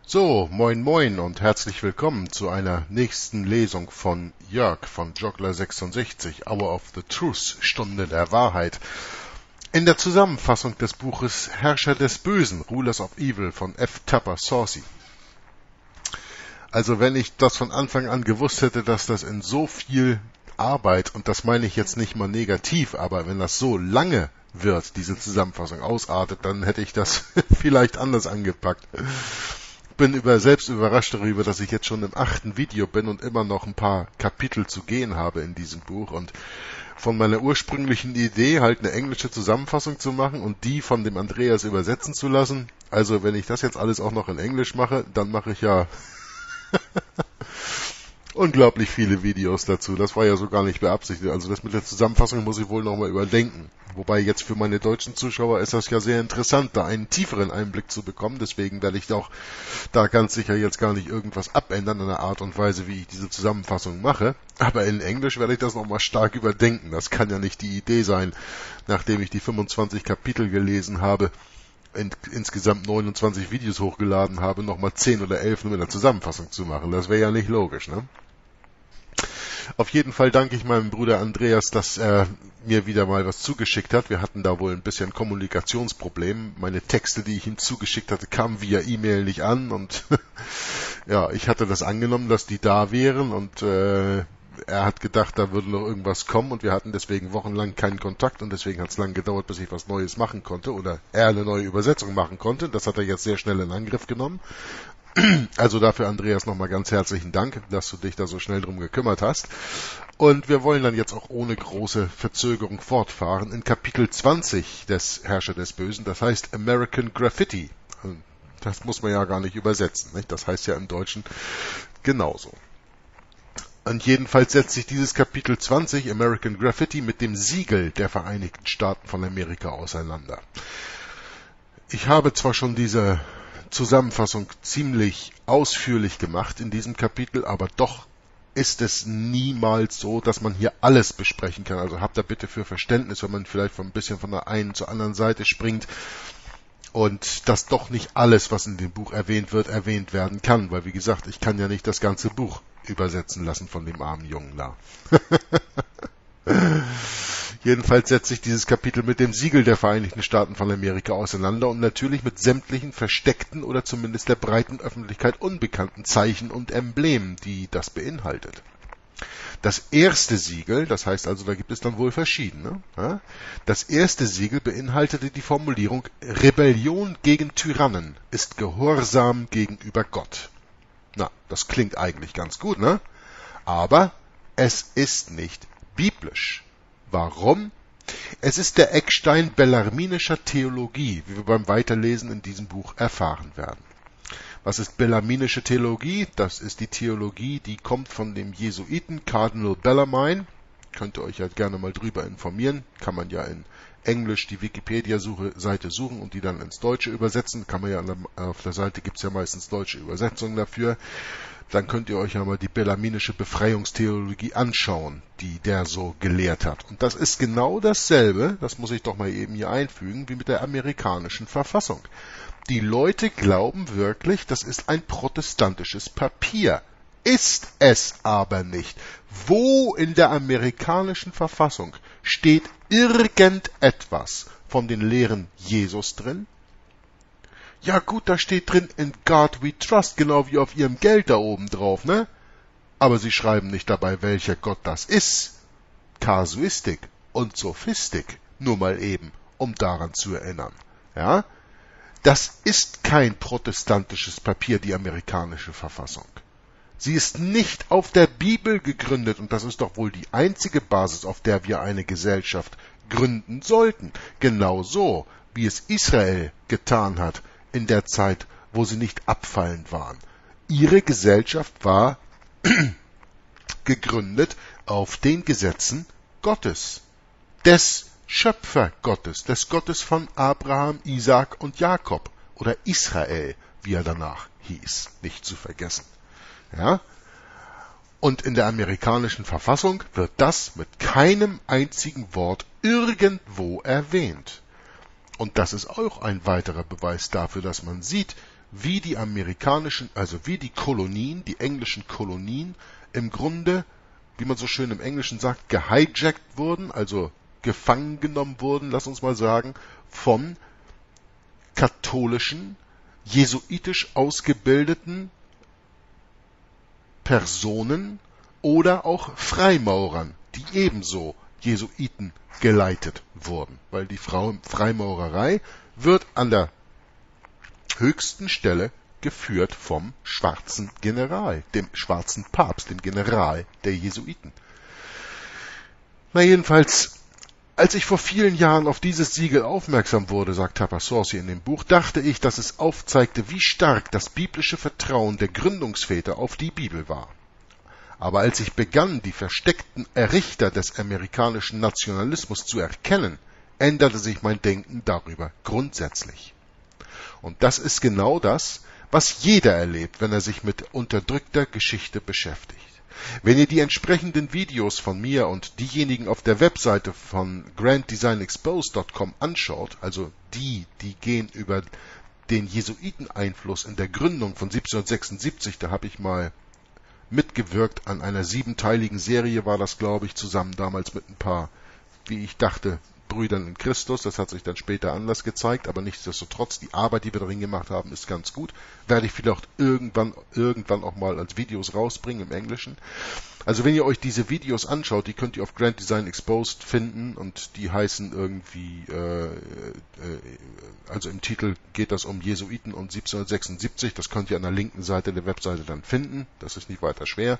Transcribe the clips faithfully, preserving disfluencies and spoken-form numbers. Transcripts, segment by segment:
So, moin moin und herzlich willkommen zu einer nächsten Lesung von Jörg von Joggler sechsundsechzig, Hour of the Truth, Stunde der Wahrheit. In der Zusammenfassung des Buches Herrscher des Bösen, Rulers of Evil von F. Tupper Saucy. Also wenn ich das von Anfang an gewusst hätte, dass das in so viel Arbeit, und das meine ich jetzt nicht mal negativ, aber wenn das so lange wird, diese Zusammenfassung ausartet, dann hätte ich das vielleicht anders angepackt. Ich bin über, selbst überrascht darüber, dass ich jetzt schon im achten Video bin und immer noch ein paar Kapitel zu gehen habe in diesem Buch. Und von meiner ursprünglichen Idee, halt eine englische Zusammenfassung zu machen und die von dem Andreas übersetzen zu lassen. Also wenn ich das jetzt alles auch noch in Englisch mache, dann mache ich ja unglaublich viele Videos dazu. Das war ja so gar nicht beabsichtigt. Also das mit der Zusammenfassung muss ich wohl nochmal überdenken. Wobei jetzt für meine deutschen Zuschauer ist das ja sehr interessant, da einen tieferen Einblick zu bekommen. Deswegen werde ich auch da ganz sicher jetzt gar nicht irgendwas abändern in der Art und Weise, wie ich diese Zusammenfassung mache. Aber in Englisch werde ich das nochmal stark überdenken. Das kann ja nicht die Idee sein, nachdem ich die fünfundzwanzig Kapitel gelesen habe, in, insgesamt neunundzwanzig Videos hochgeladen habe, nochmal zehn oder elf nur mit der Zusammenfassung zu machen. Das wäre ja nicht logisch, ne? Auf jeden Fall danke ich meinem Bruder Andreas, dass er mir wieder mal was zugeschickt hat. Wir hatten da wohl ein bisschen Kommunikationsproblem. Meine Texte, die ich ihm zugeschickt hatte, kamen via E-Mail nicht an und ja, ich hatte das angenommen, dass die da wären und äh, er hat gedacht, da würde noch irgendwas kommen und wir hatten deswegen wochenlang keinen Kontakt und deswegen hat es lang gedauert, bis ich was Neues machen konnte oder er eine neue Übersetzung machen konnte. Das hat er jetzt sehr schnell in Angriff genommen. Also dafür, Andreas, nochmal ganz herzlichen Dank, dass du dich da so schnell drum gekümmert hast. Und wir wollen dann jetzt auch ohne große Verzögerung fortfahren in Kapitel zwanzig des Herrscher des Bösen, das heißt American Graffiti. Das muss man ja gar nicht übersetzen, nicht? Das heißt ja im Deutschen genauso. Und jedenfalls setzt sich dieses Kapitel zwanzig, American Graffiti, mit dem Siegel der Vereinigten Staaten von Amerika auseinander. Ich habe zwar schon diese Zusammenfassung ziemlich ausführlich gemacht in diesem Kapitel, aber doch ist es niemals so, dass man hier alles besprechen kann. Also habt da bitte für Verständnis, wenn man vielleicht von ein bisschen von der einen zur anderen Seite springt und dass doch nicht alles, was in dem Buch erwähnt wird, erwähnt werden kann, weil wie gesagt, ich kann ja nicht das ganze Buch übersetzen lassen von dem armen Jungen da. Jedenfalls setzt sich dieses Kapitel mit dem Siegel der Vereinigten Staaten von Amerika auseinander und natürlich mit sämtlichen versteckten oder zumindest der breiten Öffentlichkeit unbekannten Zeichen und Emblemen, die das beinhaltet. Das erste Siegel, das heißt also, da gibt es dann wohl verschiedene, ja? Das erste Siegel beinhaltete die Formulierung Rebellion gegen Tyrannen ist Gehorsam gegenüber Gott. Na, das klingt eigentlich ganz gut, ne? Aber es ist nicht biblisch. Warum? Es ist der Eckstein bellarminischer Theologie, wie wir beim Weiterlesen in diesem Buch erfahren werden. Was ist bellarminische Theologie? Das ist die Theologie, die kommt von dem Jesuiten Cardinal Bellarmine. Könnt ihr euch ja gerne mal drüber informieren. Kann man ja in Englisch die Wikipedia-Seite suchen und die dann ins Deutsche übersetzen. Kann man ja auf der Seite, gibt es ja meistens deutsche Übersetzungen dafür. Dann könnt ihr euch ja mal die bellarminische Befreiungstheologie anschauen, die der so gelehrt hat. Und das ist genau dasselbe, das muss ich doch mal eben hier einfügen, wie mit der amerikanischen Verfassung. Die Leute glauben wirklich, das ist ein protestantisches Papier. Ist es aber nicht. Wo in der amerikanischen Verfassung steht irgendetwas von den Lehren Jesus drin? Ja gut, da steht drin, in God we trust, genau wie auf ihrem Geld da oben drauf, ne? Aber sie schreiben nicht dabei, welcher Gott das ist. Kasuistik und Sophistik, nur mal eben, um daran zu erinnern. Ja? Das ist kein protestantisches Papier, die amerikanische Verfassung. Sie ist nicht auf der Bibel gegründet und das ist doch wohl die einzige Basis, auf der wir eine Gesellschaft gründen sollten. Genauso, wie es Israel getan hat in der Zeit, wo sie nicht abfallend waren. Ihre Gesellschaft war gegründet auf den Gesetzen Gottes, des Schöpfergottes, des Gottes von Abraham, Isaak und Jakob oder Israel, wie er danach hieß, nicht zu vergessen. Ja? Und in der amerikanischen Verfassung wird das mit keinem einzigen Wort irgendwo erwähnt. Und das ist auch ein weiterer Beweis dafür, dass man sieht, wie die amerikanischen, also wie die Kolonien, die englischen Kolonien im Grunde, wie man so schön im Englischen sagt, gehijackt wurden, also gefangen genommen wurden, lass uns mal sagen, von katholischen, jesuitisch ausgebildeten Personen oder auch Freimaurern, die ebenso Jesuiten geleitet wurden, weil die Freimaurerei wird an der höchsten Stelle geführt vom schwarzen General, dem schwarzen Papst, dem General der Jesuiten. Na jedenfalls, als ich vor vielen Jahren auf dieses Siegel aufmerksam wurde, sagt Tapasorsi in dem Buch, dachte ich, dass es aufzeigte, wie stark das biblische Vertrauen der Gründungsväter auf die Bibel war. Aber als ich begann, die versteckten Errichter des amerikanischen Nationalismus zu erkennen, änderte sich mein Denken darüber grundsätzlich. Und das ist genau das, was jeder erlebt, wenn er sich mit unterdrückter Geschichte beschäftigt. Wenn ihr die entsprechenden Videos von mir und diejenigen auf der Webseite von grand design exposed punkt com anschaut, also die, die gehen über den Jesuiteneinfluss in der Gründung von siebzehnhundertsechsundsiebzig, da habe ich mal mitgewirkt an einer siebenteiligen Serie, war das, glaube ich, zusammen damals mit ein paar, wie ich dachte, Brüdern in Christus. Das hat sich dann später anders gezeigt, aber nichtsdestotrotz, die Arbeit, die wir darin gemacht haben, ist ganz gut. Werde ich vielleicht irgendwann, irgendwann auch mal als Videos rausbringen im Englischen. Also wenn ihr euch diese Videos anschaut, die könnt ihr auf Grand Design Exposed finden und die heißen irgendwie, äh, äh, also im Titel geht das um Jesuiten und siebzehnhundertsechsundsiebzig, das könnt ihr an der linken Seite der Webseite dann finden, das ist nicht weiter schwer.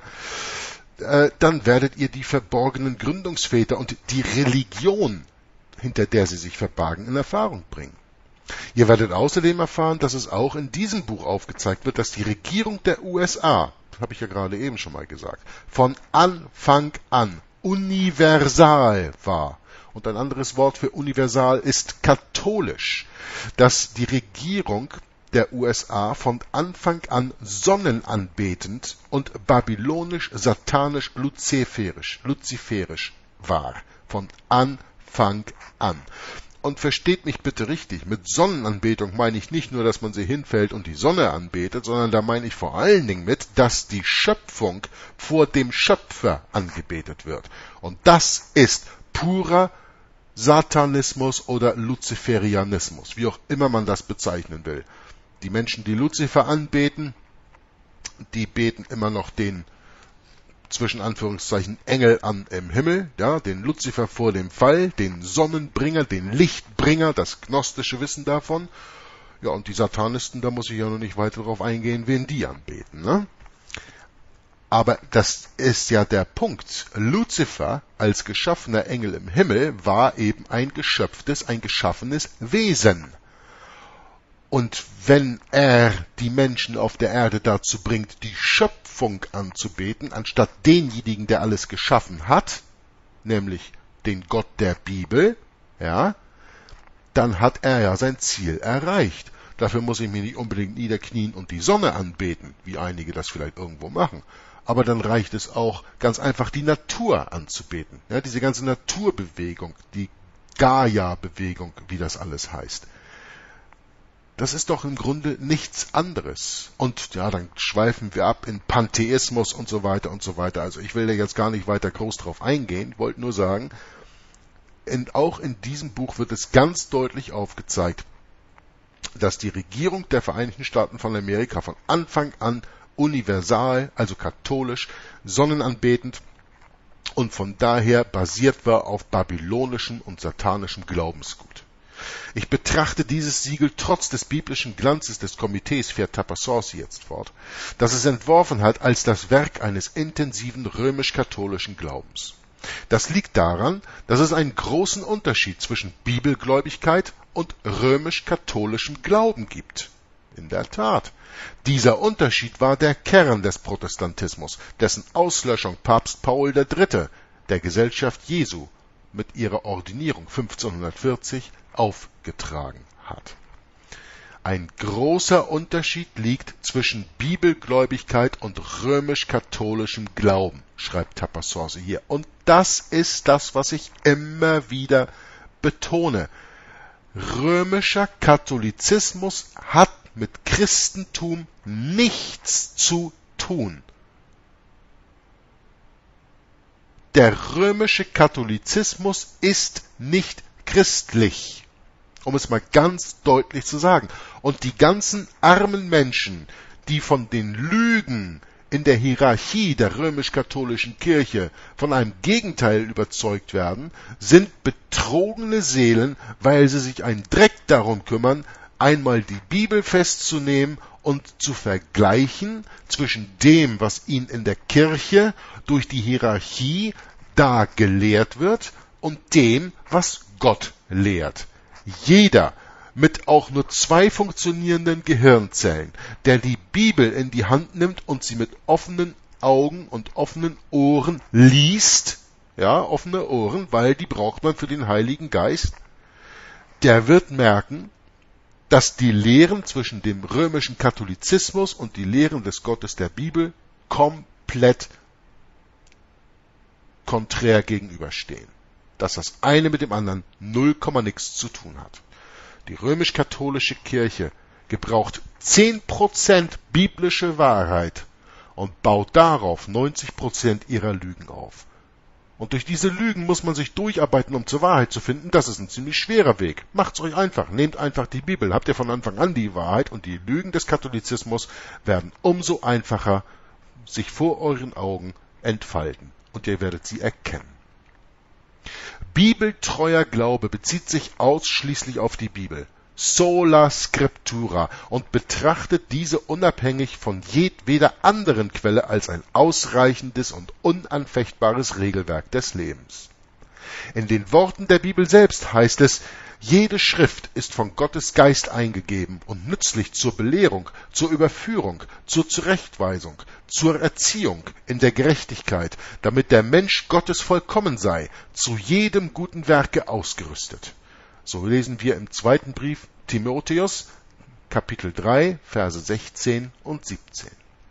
Äh, dann werdet ihr die verborgenen Gründungsväter und die Religion, hinter der sie sich verbargen, in Erfahrung bringen. Ihr werdet außerdem erfahren, dass es auch in diesem Buch aufgezeigt wird, dass die Regierung der U S A, das habe ich ja gerade eben schon mal gesagt, von Anfang an universal war. Und ein anderes Wort für universal ist katholisch. Dass die Regierung der U S A von Anfang an sonnenanbetend und babylonisch, satanisch, luziferisch, luziferisch war. Von Anfang an. Und versteht mich bitte richtig, mit Sonnenanbetung meine ich nicht nur, dass man sie hinfällt und die Sonne anbetet, sondern da meine ich vor allen Dingen mit, dass die Schöpfung vor dem Schöpfer angebetet wird. Und das ist purer Satanismus oder Luziferianismus, wie auch immer man das bezeichnen will. Die Menschen, die Luzifer anbeten, die beten immer noch den, zwischen Anführungszeichen, Engel an im Himmel, ja, den Luzifer vor dem Fall, den Sonnenbringer, den Lichtbringer, das gnostische Wissen davon. Ja, und die Satanisten, da muss ich ja noch nicht weiter darauf eingehen, wen die anbeten, ne? Aber das ist ja der Punkt. Luzifer als geschaffener Engel im Himmel war eben ein geschöpftes, ein geschaffenes Wesen. Und wenn er die Menschen auf der Erde dazu bringt, die Schöpfung anzubeten, anstatt denjenigen, der alles geschaffen hat, nämlich den Gott der Bibel, ja, dann hat er ja sein Ziel erreicht. Dafür muss ich mich nicht unbedingt niederknien und die Sonne anbeten, wie einige das vielleicht irgendwo machen. Aber dann reicht es auch, ganz einfach die Natur anzubeten. Ja, diese ganze Naturbewegung, die Gaia-Bewegung, wie das alles heißt. Das ist doch im Grunde nichts anderes. Und ja, dann schweifen wir ab in Pantheismus und so weiter und so weiter. Also ich will da jetzt gar nicht weiter groß drauf eingehen. Ich wollte nur sagen, in, auch in diesem Buch wird es ganz deutlich aufgezeigt, dass die Regierung der Vereinigten Staaten von Amerika von Anfang an universal, also katholisch, sonnenanbetend und von daher basiert war auf babylonischem und satanischem Glaubensgut. Ich betrachte dieses Siegel trotz des biblischen Glanzes des Komitees, fährt Tapasorsi jetzt fort, das es entworfen hat, als das Werk eines intensiven römisch-katholischen Glaubens. Das liegt daran, dass es einen großen Unterschied zwischen Bibelgläubigkeit und römisch-katholischem Glauben gibt. In der Tat. Dieser Unterschied war der Kern des Protestantismus, dessen Auslöschung Papst Paul der Dritte der Gesellschaft Jesu mit ihrer Ordinierung fünfzehnhundertvierzig aufgetragen hat. Ein großer Unterschied liegt zwischen Bibelgläubigkeit und römisch-katholischem Glauben, schreibt Tapasorsi hier. Und das ist das, was ich immer wieder betone. Römischer Katholizismus hat mit Christentum nichts zu tun. Der römische Katholizismus ist nicht christlich, um es mal ganz deutlich zu sagen. Und die ganzen armen Menschen, die von den Lügen in der Hierarchie der römisch-katholischen Kirche von einem Gegenteil überzeugt werden, sind betrogene Seelen, weil sie sich einen Dreck darum kümmern, einmal die Bibel festzunehmen und zu vergleichen zwischen dem, was ihnen in der Kirche durch die Hierarchie da gelehrt wird, und dem, was Gott lehrt. Jeder mit auch nur zwei funktionierenden Gehirnzellen, der die Bibel in die Hand nimmt und sie mit offenen Augen und offenen Ohren liest, ja, offene Ohren, weil die braucht man für den Heiligen Geist, der wird merken, dass die Lehren zwischen dem römischen Katholizismus und die Lehren des Gottes der Bibel komplett konträr gegenüberstehen. Dass das eine mit dem anderen null Komma nix zu tun hat. Die römisch-katholische Kirche gebraucht zehn Prozent biblische Wahrheit und baut darauf neunzig Prozent ihrer Lügen auf. Und durch diese Lügen muss man sich durcharbeiten, um zur Wahrheit zu finden. Das ist ein ziemlich schwerer Weg. Macht's euch einfach. Nehmt einfach die Bibel. Habt ihr von Anfang an die Wahrheit, und die Lügen des Katholizismus werden umso einfacher sich vor euren Augen entfalten. Und ihr werdet sie erkennen. Bibeltreuer Glaube bezieht sich ausschließlich auf die Bibel, sola scriptura, und betrachtet diese unabhängig von jedweder anderen Quelle als ein ausreichendes und unanfechtbares Regelwerk des Lebens. In den Worten der Bibel selbst heißt es: Jede Schrift ist von Gottes Geist eingegeben und nützlich zur Belehrung, zur Überführung, zur Zurechtweisung, zur Erziehung in der Gerechtigkeit, damit der Mensch Gottes vollkommen sei, zu jedem guten Werke ausgerüstet. So lesen wir im zweiten Brief Timotheus, Kapitel drei, Verse sechzehn und siebzehn.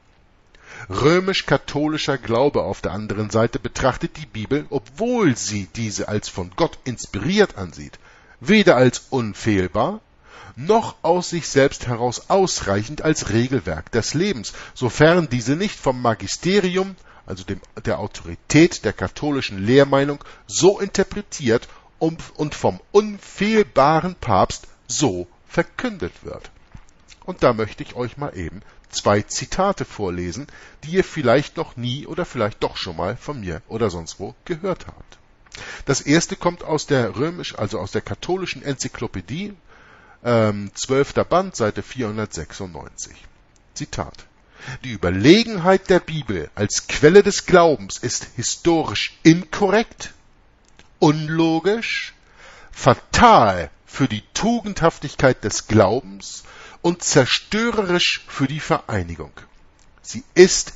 Römisch-katholischer Glaube auf der anderen Seite betrachtet die Bibel, obwohl sie diese als von Gott inspiriert ansieht, weder als unfehlbar, noch aus sich selbst heraus ausreichend als Regelwerk des Lebens, sofern diese nicht vom Magisterium, also dem, der Autorität der katholischen Lehrmeinung, so interpretiert und vom unfehlbaren Papst so verkündet wird. Und da möchte ich euch mal eben zwei Zitate vorlesen, die ihr vielleicht noch nie oder vielleicht doch schon mal von mir oder sonst wo gehört habt. Das erste kommt aus der römisch, also aus der katholischen Enzyklopädie, ähm, zwölfter Band, Seite vierhundertsechsundneunzig. Zitat: Die Überlegenheit der Bibel als Quelle des Glaubens ist historisch inkorrekt, unlogisch, fatal für die Tugendhaftigkeit des Glaubens und zerstörerisch für die Vereinigung. Sie ist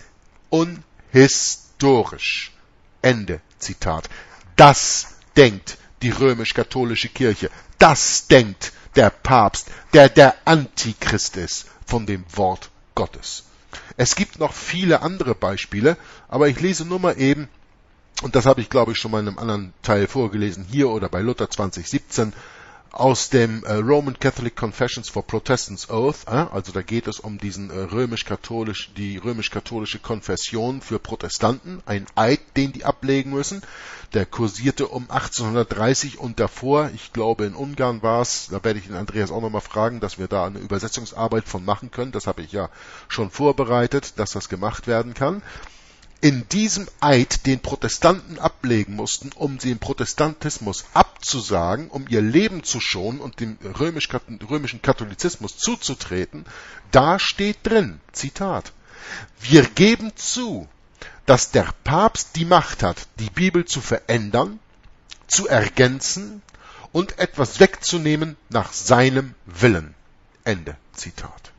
unhistorisch. Ende Zitat. Das denkt die römisch-katholische Kirche. Das denkt der Papst, der der Antichrist ist von dem Wort Gottes. Es gibt noch viele andere Beispiele, aber ich lese nur mal eben, und das habe ich glaube ich schon mal in einem anderen Teil vorgelesen, hier oder bei Luther zwanzig siebzehn, aus dem äh, Roman Catholic Confessions for Protestants Oath, äh, also da geht es um diesen äh, römisch-katholisch, die römisch-katholische Konfession für Protestanten, ein Eid, den die ablegen müssen. Der kursierte um achtzehnhundertdreißig und davor, ich glaube in Ungarn war es, da werde ich den Andreas auch nochmal fragen, dass wir da eine Übersetzungsarbeit von machen können. Das habe ich ja schon vorbereitet, dass das gemacht werden kann. In diesem Eid, den Protestanten ablegen mussten, um sie im Protestantismus abzusagen, um ihr Leben zu schonen und dem römischen Katholizismus zuzutreten, da steht drin, Zitat: Wir geben zu, dass der Papst die Macht hat, die Bibel zu verändern, zu ergänzen und etwas wegzunehmen nach seinem Willen. Ende Zitat.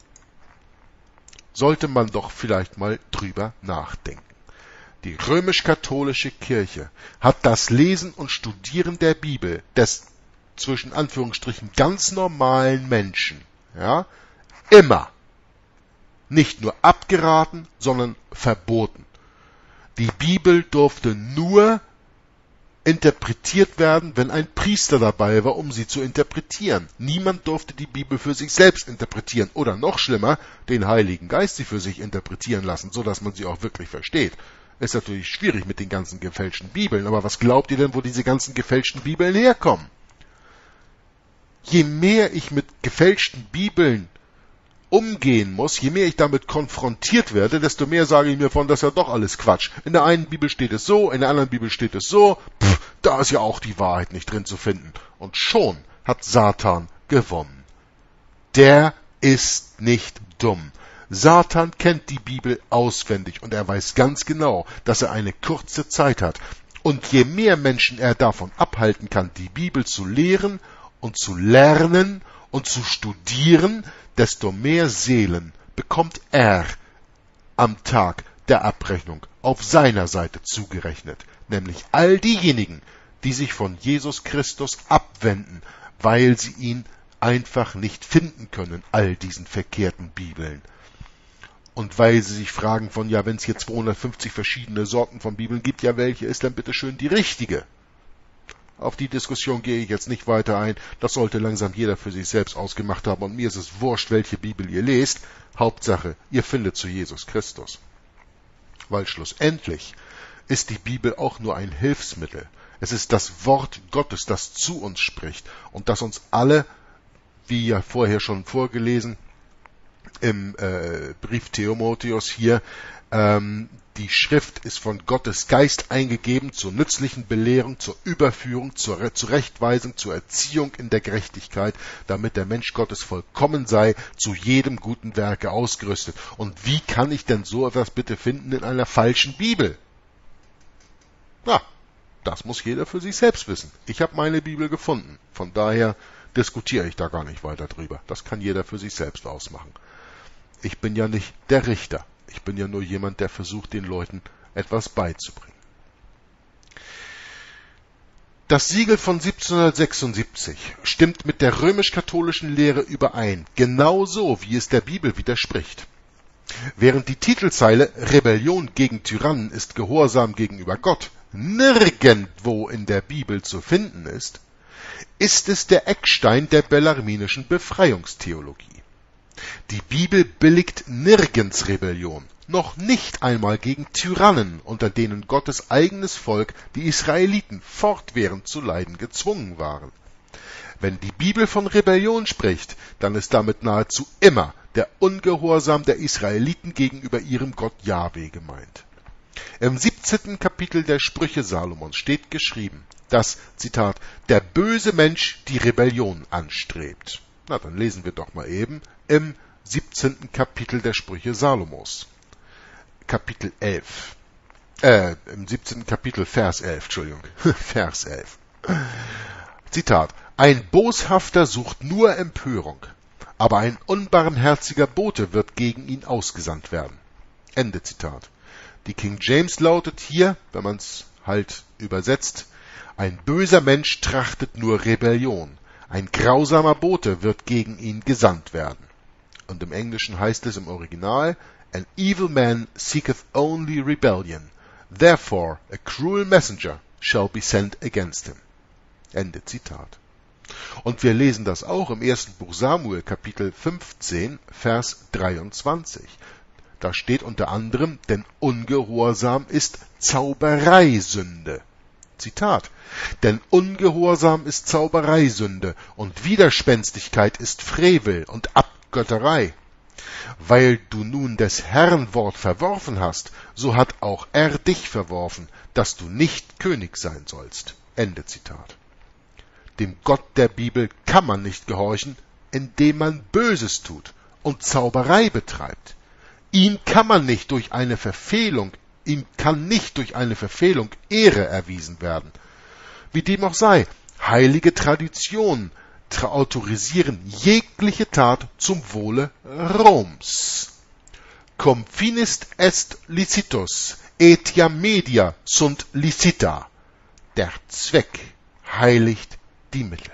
Sollte man doch vielleicht mal drüber nachdenken. Die römisch-katholische Kirche hat das Lesen und Studieren der Bibel des, zwischen Anführungsstrichen, ganz normalen Menschen, ja, immer nicht nur abgeraten, sondern verboten. Die Bibel durfte nur interpretiert werden, wenn ein Priester dabei war, um sie zu interpretieren. Niemand durfte die Bibel für sich selbst interpretieren oder noch schlimmer, den Heiligen Geist sie für sich interpretieren lassen, so dass man sie auch wirklich versteht. Ist natürlich schwierig mit den ganzen gefälschten Bibeln, aber was glaubt ihr denn, wo diese ganzen gefälschten Bibeln herkommen? Je mehr ich mit gefälschten Bibeln umgehen muss, je mehr ich damit konfrontiert werde, desto mehr sage ich mir von, das ist ja doch alles Quatsch. In der einen Bibel steht es so, in der anderen Bibel steht es so, pff, da ist ja auch die Wahrheit nicht drin zu finden. Und schon hat Satan gewonnen. Der ist nicht dumm. Satan kennt die Bibel auswendig und er weiß ganz genau, dass er eine kurze Zeit hat. Und je mehr Menschen er davon abhalten kann, die Bibel zu lehren und zu lernen und zu studieren, desto mehr Seelen bekommt er am Tag der Abrechnung auf seiner Seite zugerechnet, nämlich all diejenigen, die sich von Jesus Christus abwenden, weil sie ihn einfach nicht finden können, all diesen verkehrten Bibeln. Und weil sie sich fragen von, ja, wenn es hier zweihundertfünfzig verschiedene Sorten von Bibeln gibt, ja, welche ist dann bitte schön die richtige? Auf die Diskussion gehe ich jetzt nicht weiter ein. Das sollte langsam jeder für sich selbst ausgemacht haben. Und mir ist es wurscht, welche Bibel ihr lest. Hauptsache, ihr findet zu Jesus Christus. Weil schlussendlich ist die Bibel auch nur ein Hilfsmittel. Es ist das Wort Gottes, das zu uns spricht und das uns alle, wie ja vorher schon vorgelesen, im äh, Brief Timotheus hier, ähm, die Schrift ist von Gottes Geist eingegeben zur nützlichen Belehrung, zur Überführung, zur Zurechtweisung, zur Erziehung in der Gerechtigkeit, damit der Mensch Gottes vollkommen sei, zu jedem guten Werke ausgerüstet. Und wie kann ich denn so etwas bitte finden in einer falschen Bibel? Na, das muss jeder für sich selbst wissen. Ich habe meine Bibel gefunden. Von daher diskutiere ich da gar nicht weiter drüber. Das kann jeder für sich selbst ausmachen. Ich bin ja nicht der Richter. Ich bin ja nur jemand, der versucht, den Leuten etwas beizubringen. Das Siegel von siebzehnhundertsechsundsiebzig stimmt mit der römisch-katholischen Lehre überein, genauso wie es der Bibel widerspricht. Während die Titelzeile Rebellion gegen Tyrannen ist Gehorsam gegenüber Gott nirgendwo in der Bibel zu finden ist, ist es der Eckstein der bellarminischen Befreiungstheologie. Die Bibel billigt nirgends Rebellion, noch nicht einmal gegen Tyrannen, unter denen Gottes eigenes Volk, die Israeliten, fortwährend zu leiden gezwungen waren. Wenn die Bibel von Rebellion spricht, dann ist damit nahezu immer der Ungehorsam der Israeliten gegenüber ihrem Gott Jahwe gemeint. Im siebzehnten Kapitel der Sprüche Salomons steht geschrieben, dass, Zitat, der böse Mensch die Rebellion anstrebt. Na, dann lesen wir doch mal eben im siebzehnten Kapitel der Sprüche Salomos. Kapitel elf. Äh, im siebzehnten Kapitel, Vers elf, Entschuldigung, Vers elf. Zitat, ein Boshafter sucht nur Empörung, aber ein unbarmherziger Bote wird gegen ihn ausgesandt werden. Ende Zitat. Die King James lautet hier, wenn man es halt übersetzt, ein böser Mensch trachtet nur Rebellion, ein grausamer Bote wird gegen ihn gesandt werden. Und im Englischen heißt es im Original, an evil man seeketh only rebellion, therefore a cruel messenger shall be sent against him. Ende Zitat. Und wir lesen das auch im ersten Buch Samuel, Kapitel fünfzehn, Vers dreiundzwanzig. Da steht unter anderem, denn Ungehorsam ist Zaubereisünde. Zitat, denn Ungehorsam ist Zaubereisünde und Widerspenstigkeit ist Frevel und Abgötterei. Weil du nun des Herrn Wort verworfen hast, so hat auch er dich verworfen, dass du nicht König sein sollst. Ende Zitat. Dem Gott der Bibel kann man nicht gehorchen, indem man Böses tut und Zauberei betreibt. Ihm kann man nicht durch eine Verfehlung, ihm kann nicht durch eine Verfehlung Ehre erwiesen werden. Wie dem auch sei, heilige Traditionen autorisieren jegliche Tat zum Wohle Roms. Cum finis est licitus, etia media sunt licita. Der Zweck heiligt die Mittel.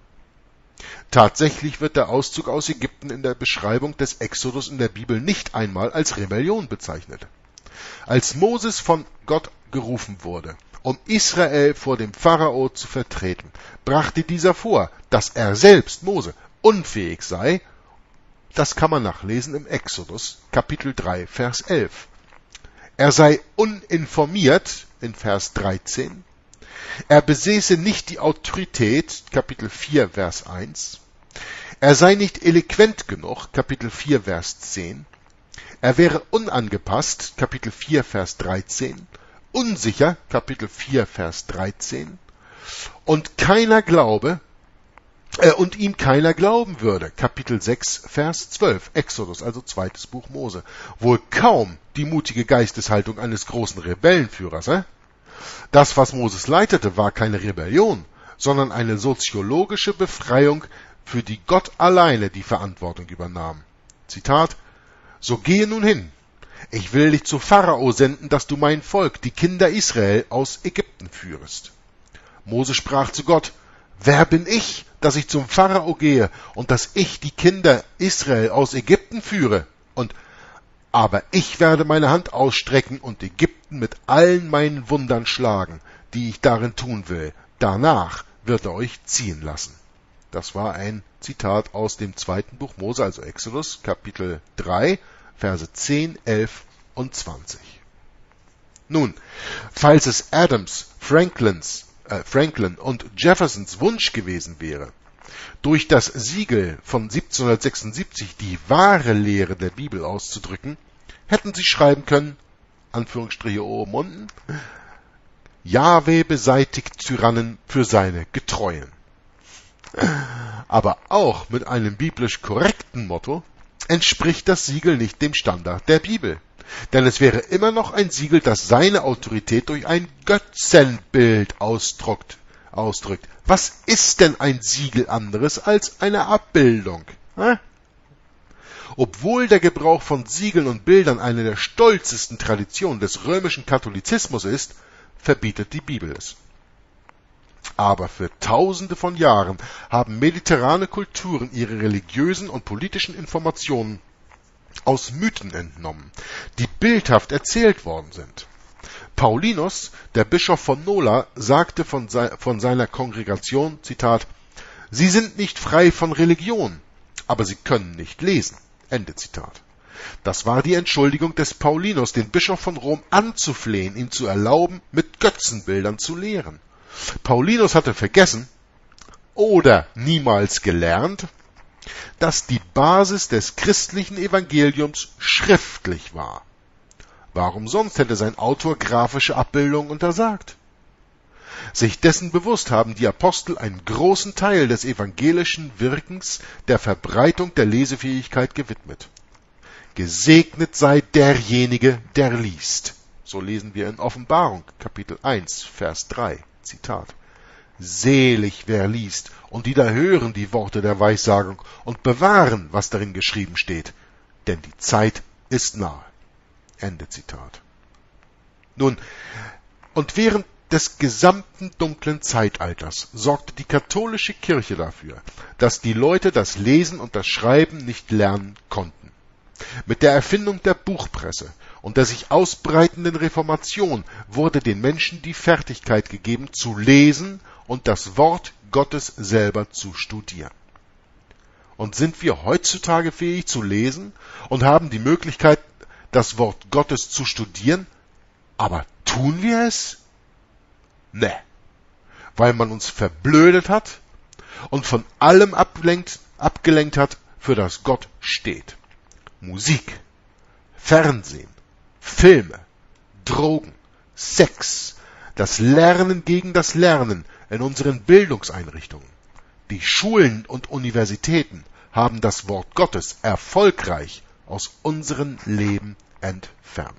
Tatsächlich wird der Auszug aus Ägypten in der Beschreibung des Exodus in der Bibel nicht einmal als Rebellion bezeichnet. Als Moses von Gott gerufen wurde, um Israel vor dem Pharao zu vertreten, brachte dieser vor, dass er selbst, Mose, unfähig sei. Das kann man nachlesen im Exodus, Kapitel drei, Vers elf. Er sei uninformiert, in Vers dreizehn. Er besäße nicht die Autorität, Kapitel vier, Vers eins. Er sei nicht eloquent genug, Kapitel vier, Vers zehn. Er wäre unangepasst, Kapitel vier, Vers dreizehn. Unsicher, Kapitel vier, Vers dreizehn. Und keiner glaube, äh, und ihm keiner glauben würde, Kapitel sechs, Vers zwölf, Exodus, also zweites Buch Mose. Wohl kaum die mutige Geisteshaltung eines großen Rebellenführers, äh? Das, was Moses leitete, war keine Rebellion, sondern eine soziologische Befreiung, für die Gott alleine die Verantwortung übernahm. Zitat: So gehe nun hin, ich will dich zu Pharao senden, dass du mein Volk, die Kinder Israel, aus Ägypten führest. Mose sprach zu Gott: Wer bin ich, dass ich zum Pharao gehe und dass ich die Kinder Israel aus Ägypten führe? Und aber ich werde meine Hand ausstrecken und Ägypten mit allen meinen Wundern schlagen, die ich darin tun will. Danach wird er euch ziehen lassen. Das war ein Zitat aus dem zweiten Buch Mose, also Exodus, Kapitel drei, Verse zehn, elf und zwanzig. Nun, falls es Adams, Franklins, äh, Franklin und Jeffersons Wunsch gewesen wäre, durch das Siegel von siebzehnhundertsechsundsiebzig die wahre Lehre der Bibel auszudrücken, hätten sie schreiben können, Anführungsstriche oben unten, Jahwe beseitigt Tyrannen für seine Getreuen. Aber auch mit einem biblisch korrekten Motto entspricht das Siegel nicht dem Standard der Bibel. Denn es wäre immer noch ein Siegel, das seine Autorität durch ein Götzenbild ausdrückt. ausdrückt. Was ist denn ein Siegel anderes als eine Abbildung? Hä? Obwohl der Gebrauch von Siegeln und Bildern eine der stolzesten Traditionen des römischen Katholizismus ist, verbietet die Bibel es. Aber für tausende von Jahren haben mediterrane Kulturen ihre religiösen und politischen Informationen aus Mythen entnommen, die bildhaft erzählt worden sind. Paulinus, der Bischof von Nola, sagte von, se- von seiner Kongregation, Zitat, Sie sind nicht frei von Religion, aber sie können nicht lesen. Ende Zitat. Das war die Entschuldigung des Paulinus, den Bischof von Rom anzuflehen, ihm zu erlauben, mit Götzenbildern zu lehren. Paulinus hatte vergessen oder niemals gelernt, dass die Basis des christlichen Evangeliums schriftlich war. Warum sonst hätte sein Autor grafische Abbildungen untersagt? Sich dessen bewusst haben die Apostel einen großen Teil des evangelischen Wirkens der Verbreitung der Lesefähigkeit gewidmet. Gesegnet sei derjenige, der liest. So lesen wir in Offenbarung, Kapitel eins, Vers drei. Zitat. Selig, wer liest, und die da hören die Worte der Weissagung und bewahren, was darin geschrieben steht, denn die Zeit ist nahe. Ende Zitat. Nun, und während des gesamten dunklen Zeitalters sorgte die katholische Kirche dafür, dass die Leute das Lesen und das Schreiben nicht lernen konnten. Mit der Erfindung der Buchpresse und der sich ausbreitenden Reformation wurde den Menschen die Fertigkeit gegeben, zu lesen und das Wort Gottes selber zu studieren. Und sind wir heutzutage fähig zu lesen und haben die Möglichkeit, das Wort Gottes zu studieren, aber tun wir es? Ne, weil man uns verblödet hat und von allem abgelenkt, abgelenkt hat, für das Gott steht. Musik, Fernsehen, Filme, Drogen, Sex, das Lernen gegen das Lernen in unseren Bildungseinrichtungen. Die Schulen und Universitäten haben das Wort Gottes erfolgreich aus unserem Leben entfernt.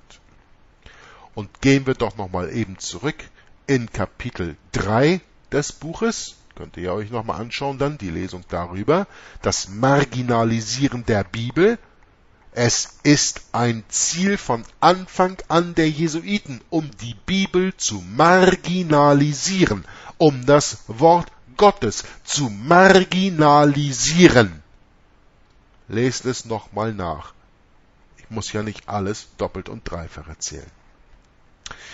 Und gehen wir doch nochmal eben zurück in Kapitel drei des Buches, könnt ihr euch nochmal anschauen, dann die Lesung darüber, das Marginalisieren der Bibel. Es ist ein Ziel von Anfang an der Jesuiten, um die Bibel zu marginalisieren, um das Wort Gottes zu marginalisieren. Lest es nochmal nach. Ich muss ja nicht alles doppelt und dreifach erzählen.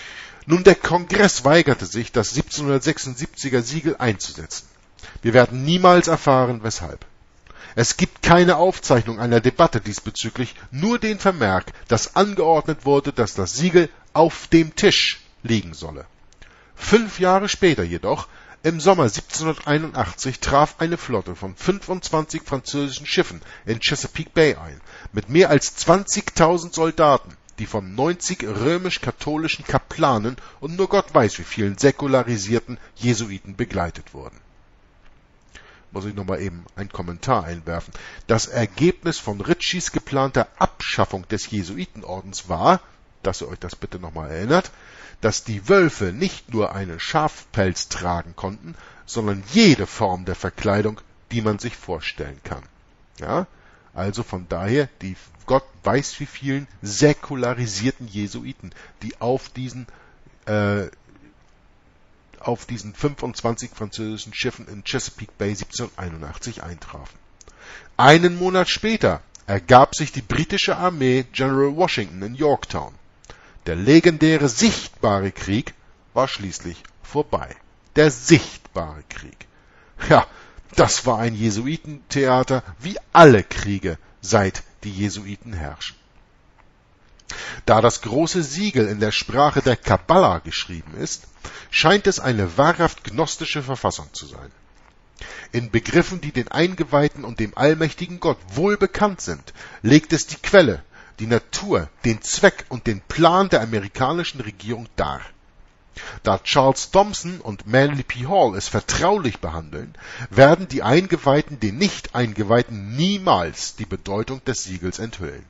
Nun, der Kongress weigerte sich, das siebzehnhundertsechsundsiebziger Siegel einzusetzen. Wir werden niemals erfahren, weshalb. Es gibt keine Aufzeichnung einer Debatte diesbezüglich, nur den Vermerk, dass angeordnet wurde, dass das Siegel auf dem Tisch liegen solle. Fünf Jahre später jedoch, im Sommer siebzehnhunderteinundachtzig, traf eine Flotte von fünfundzwanzig französischen Schiffen in Chesapeake Bay ein, mit mehr als zwanzigtausend Soldaten, die von neunzig römisch-katholischen Kaplanen und nur Gott weiß wie vielen säkularisierten Jesuiten begleitet wurden. Muss ich nochmal eben einen Kommentar einwerfen. Das Ergebnis von Ritchies geplanter Abschaffung des Jesuitenordens war, dass ihr euch das bitte nochmal erinnert, dass die Wölfe nicht nur einen Schafpelz tragen konnten, sondern jede Form der Verkleidung, die man sich vorstellen kann. Ja, also von daher die Gott weiß wie vielen säkularisierten Jesuiten, die auf diesen äh, auf diesen fünfundzwanzig französischen Schiffen in Chesapeake Bay siebzehnhunderteinundachtzig eintrafen. Einen Monat später ergab sich die britische Armee General Washington in Yorktown. Der legendäre sichtbare Krieg war schließlich vorbei. Der sichtbare Krieg. Ja, das war ein Jesuitentheater, wie alle Kriege, seit die Jesuiten herrschen. Da das große Siegel in der Sprache der Kabbala geschrieben ist, scheint es eine wahrhaft gnostische Verfassung zu sein. In Begriffen, die den Eingeweihten und dem allmächtigen Gott wohl bekannt sind, legt es die Quelle, die Natur, den Zweck und den Plan der amerikanischen Regierung dar. Da Charles Thompson und Manly P. Hall es vertraulich behandeln, werden die Eingeweihten den Nicht-Eingeweihten niemals die Bedeutung des Siegels enthüllen.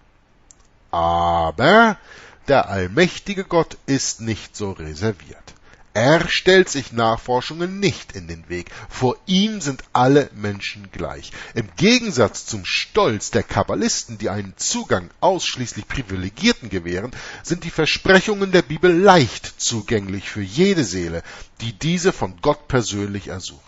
Aber der allmächtige Gott ist nicht so reserviert. Er stellt sich Nachforschungen nicht in den Weg. Vor ihm sind alle Menschen gleich. Im Gegensatz zum Stolz der Kabbalisten, die einen Zugang ausschließlich Privilegierten gewähren, sind die Versprechungen der Bibel leicht zugänglich für jede Seele, die diese von Gott persönlich ersucht.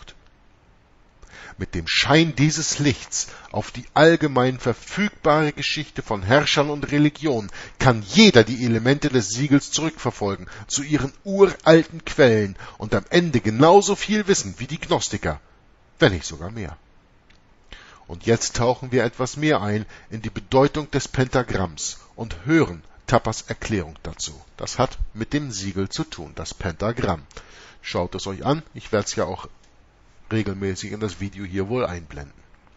Mit dem Schein dieses Lichts auf die allgemein verfügbare Geschichte von Herrschern und Religionen kann jeder die Elemente des Siegels zurückverfolgen zu ihren uralten Quellen und am Ende genauso viel wissen wie die Gnostiker, wenn nicht sogar mehr. Und jetzt tauchen wir etwas mehr ein in die Bedeutung des Pentagramms und hören Tappers Erklärung dazu. Das hat mit dem Siegel zu tun, das Pentagramm. Schaut es euch an, ich werde es ja auch regelmäßig in das Video hier wohl einblenden.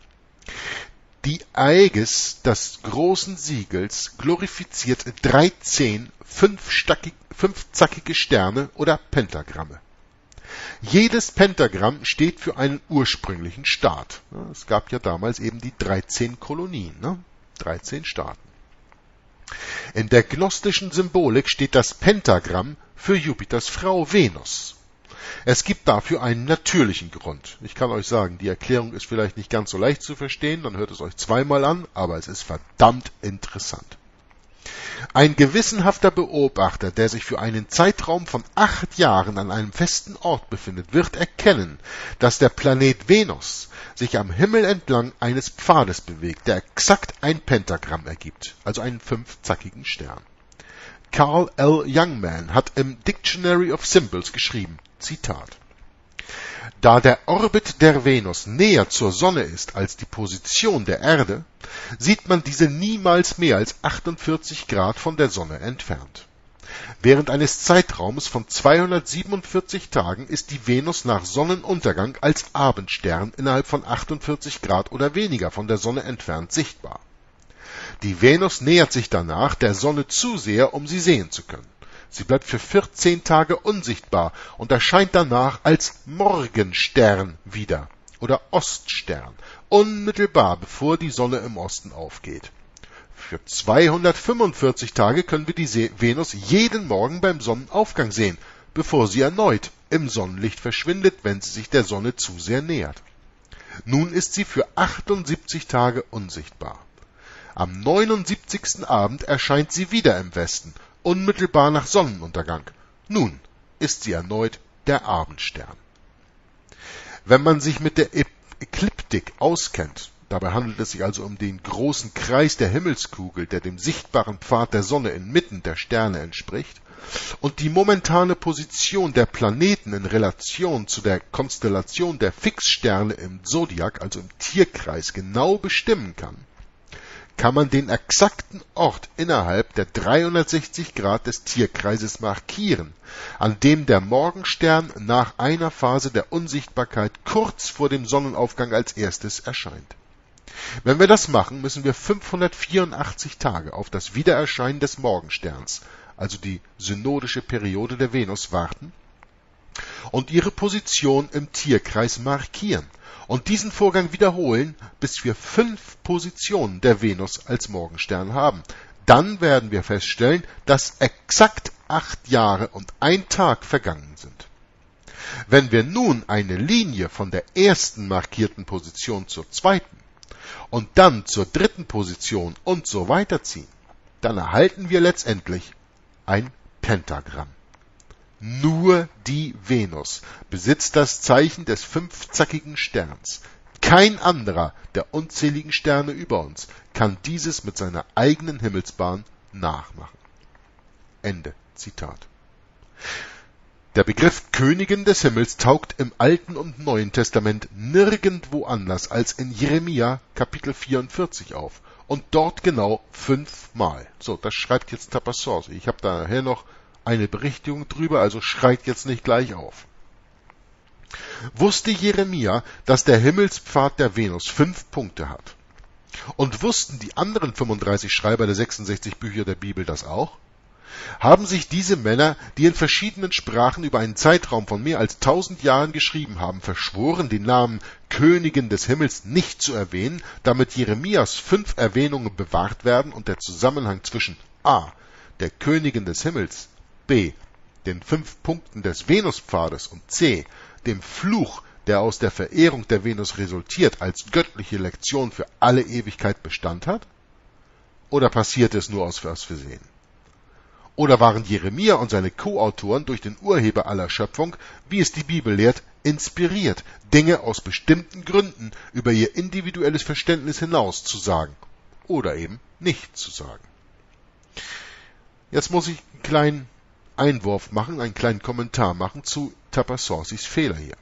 Die Aegis des großen Siegels glorifiziert dreizehn fünfzackige Sterne oder Pentagramme. Jedes Pentagramm steht für einen ursprünglichen Staat. Es gab ja damals eben die dreizehn Kolonien, ne? dreizehn Staaten. In der gnostischen Symbolik steht das Pentagramm für Jupiters Frau Venus. Es gibt dafür einen natürlichen Grund. Ich kann euch sagen, die Erklärung ist vielleicht nicht ganz so leicht zu verstehen, dann hört es euch zweimal an, aber es ist verdammt interessant. Ein gewissenhafter Beobachter, der sich für einen Zeitraum von acht Jahren an einem festen Ort befindet, wird erkennen, dass der Planet Venus sich am Himmel entlang eines Pfades bewegt, der exakt ein Pentagramm ergibt, also einen fünfzackigen Stern. Carl L. Youngman hat im Dictionary of Symbols geschrieben, Zitat: Da der Orbit der Venus näher zur Sonne ist als die Position der Erde, sieht man diese niemals mehr als achtundvierzig Grad von der Sonne entfernt. Während eines Zeitraums von zweihundertsiebenundvierzig Tagen ist die Venus nach Sonnenuntergang als Abendstern innerhalb von achtundvierzig Grad oder weniger von der Sonne entfernt sichtbar. Die Venus nähert sich danach der Sonne zu sehr, um sie sehen zu können. Sie bleibt für vierzehn Tage unsichtbar und erscheint danach als Morgenstern wieder oder Oststern, unmittelbar bevor die Sonne im Osten aufgeht. Für zweihundertfünfundvierzig Tage können wir die Venus jeden Morgen beim Sonnenaufgang sehen, bevor sie erneut im Sonnenlicht verschwindet, wenn sie sich der Sonne zu sehr nähert. Nun ist sie für achtundsiebzig Tage unsichtbar. Am neunundsiebzigsten Abend erscheint sie wieder im Westen, unmittelbar nach Sonnenuntergang. Nun ist sie erneut der Abendstern. Wenn man sich mit der Ekliptik auskennt, Dabei handelt es sich also um den großen Kreis der Himmelskugel, der dem sichtbaren Pfad der Sonne inmitten der Sterne entspricht und die momentane Position der Planeten in Relation zu der Konstellation der Fixsterne im Zodiac, also im Tierkreis, genau bestimmen kann, kann man den exakten Ort innerhalb der dreihundertsechzig Grad des Tierkreises markieren, an dem der Morgenstern nach einer Phase der Unsichtbarkeit kurz vor dem Sonnenaufgang als erstes erscheint. Wenn wir das machen, müssen wir fünfhundertvierundachtzig Tage auf das Wiedererscheinen des Morgensterns, also die synodische Periode der Venus, warten und ihre Position im Tierkreis markieren und diesen Vorgang wiederholen, bis wir fünf Positionen der Venus als Morgenstern haben. Dann werden wir feststellen, dass exakt acht Jahre und ein Tag vergangen sind. Wenn wir nun eine Linie von der ersten markierten Position zur zweiten und dann zur dritten Position und so weiter ziehen, dann erhalten wir letztendlich ein Pentagramm. Nur die Venus besitzt das Zeichen des fünfzackigen Sterns. Kein anderer der unzähligen Sterne über uns kann dieses mit seiner eigenen Himmelsbahn nachmachen. Ende Zitat. Der Begriff Königin des Himmels taugt im Alten und Neuen Testament nirgendwo anders als in Jeremia Kapitel vierundvierzig auf. Und dort genau fünfmal. So, das schreibt jetzt Tapassorsi. Ich habe daher noch eine Berichtigung drüber, also schreit jetzt nicht gleich auf. Wusste Jeremia, dass der Himmelspfad der Venus fünf Punkte hat? Und wussten die anderen fünfunddreißig Schreiber der sechsundsechzig Bücher der Bibel das auch? Haben sich diese Männer, die in verschiedenen Sprachen über einen Zeitraum von mehr als tausend Jahren geschrieben haben, verschworen, den Namen Königin des Himmels nicht zu erwähnen, damit Jeremias fünf Erwähnungen bewahrt werden und der Zusammenhang zwischen a. der Königin des Himmels, b. den fünf Punkten des Venuspfades und c. dem Fluch, der aus der Verehrung der Venus resultiert, als göttliche Lektion für alle Ewigkeit Bestand hat? Oder passiert es nur aus Versehen? Oder waren Jeremia und seine Co-Autoren durch den Urheber aller Schöpfung, wie es die Bibel lehrt, inspiriert, Dinge aus bestimmten Gründen über ihr individuelles Verständnis hinaus zu sagen oder eben nicht zu sagen? Jetzt muss ich einen kleinen Einwurf machen, einen kleinen Kommentar machen zu Tapassorsis Fehler hier.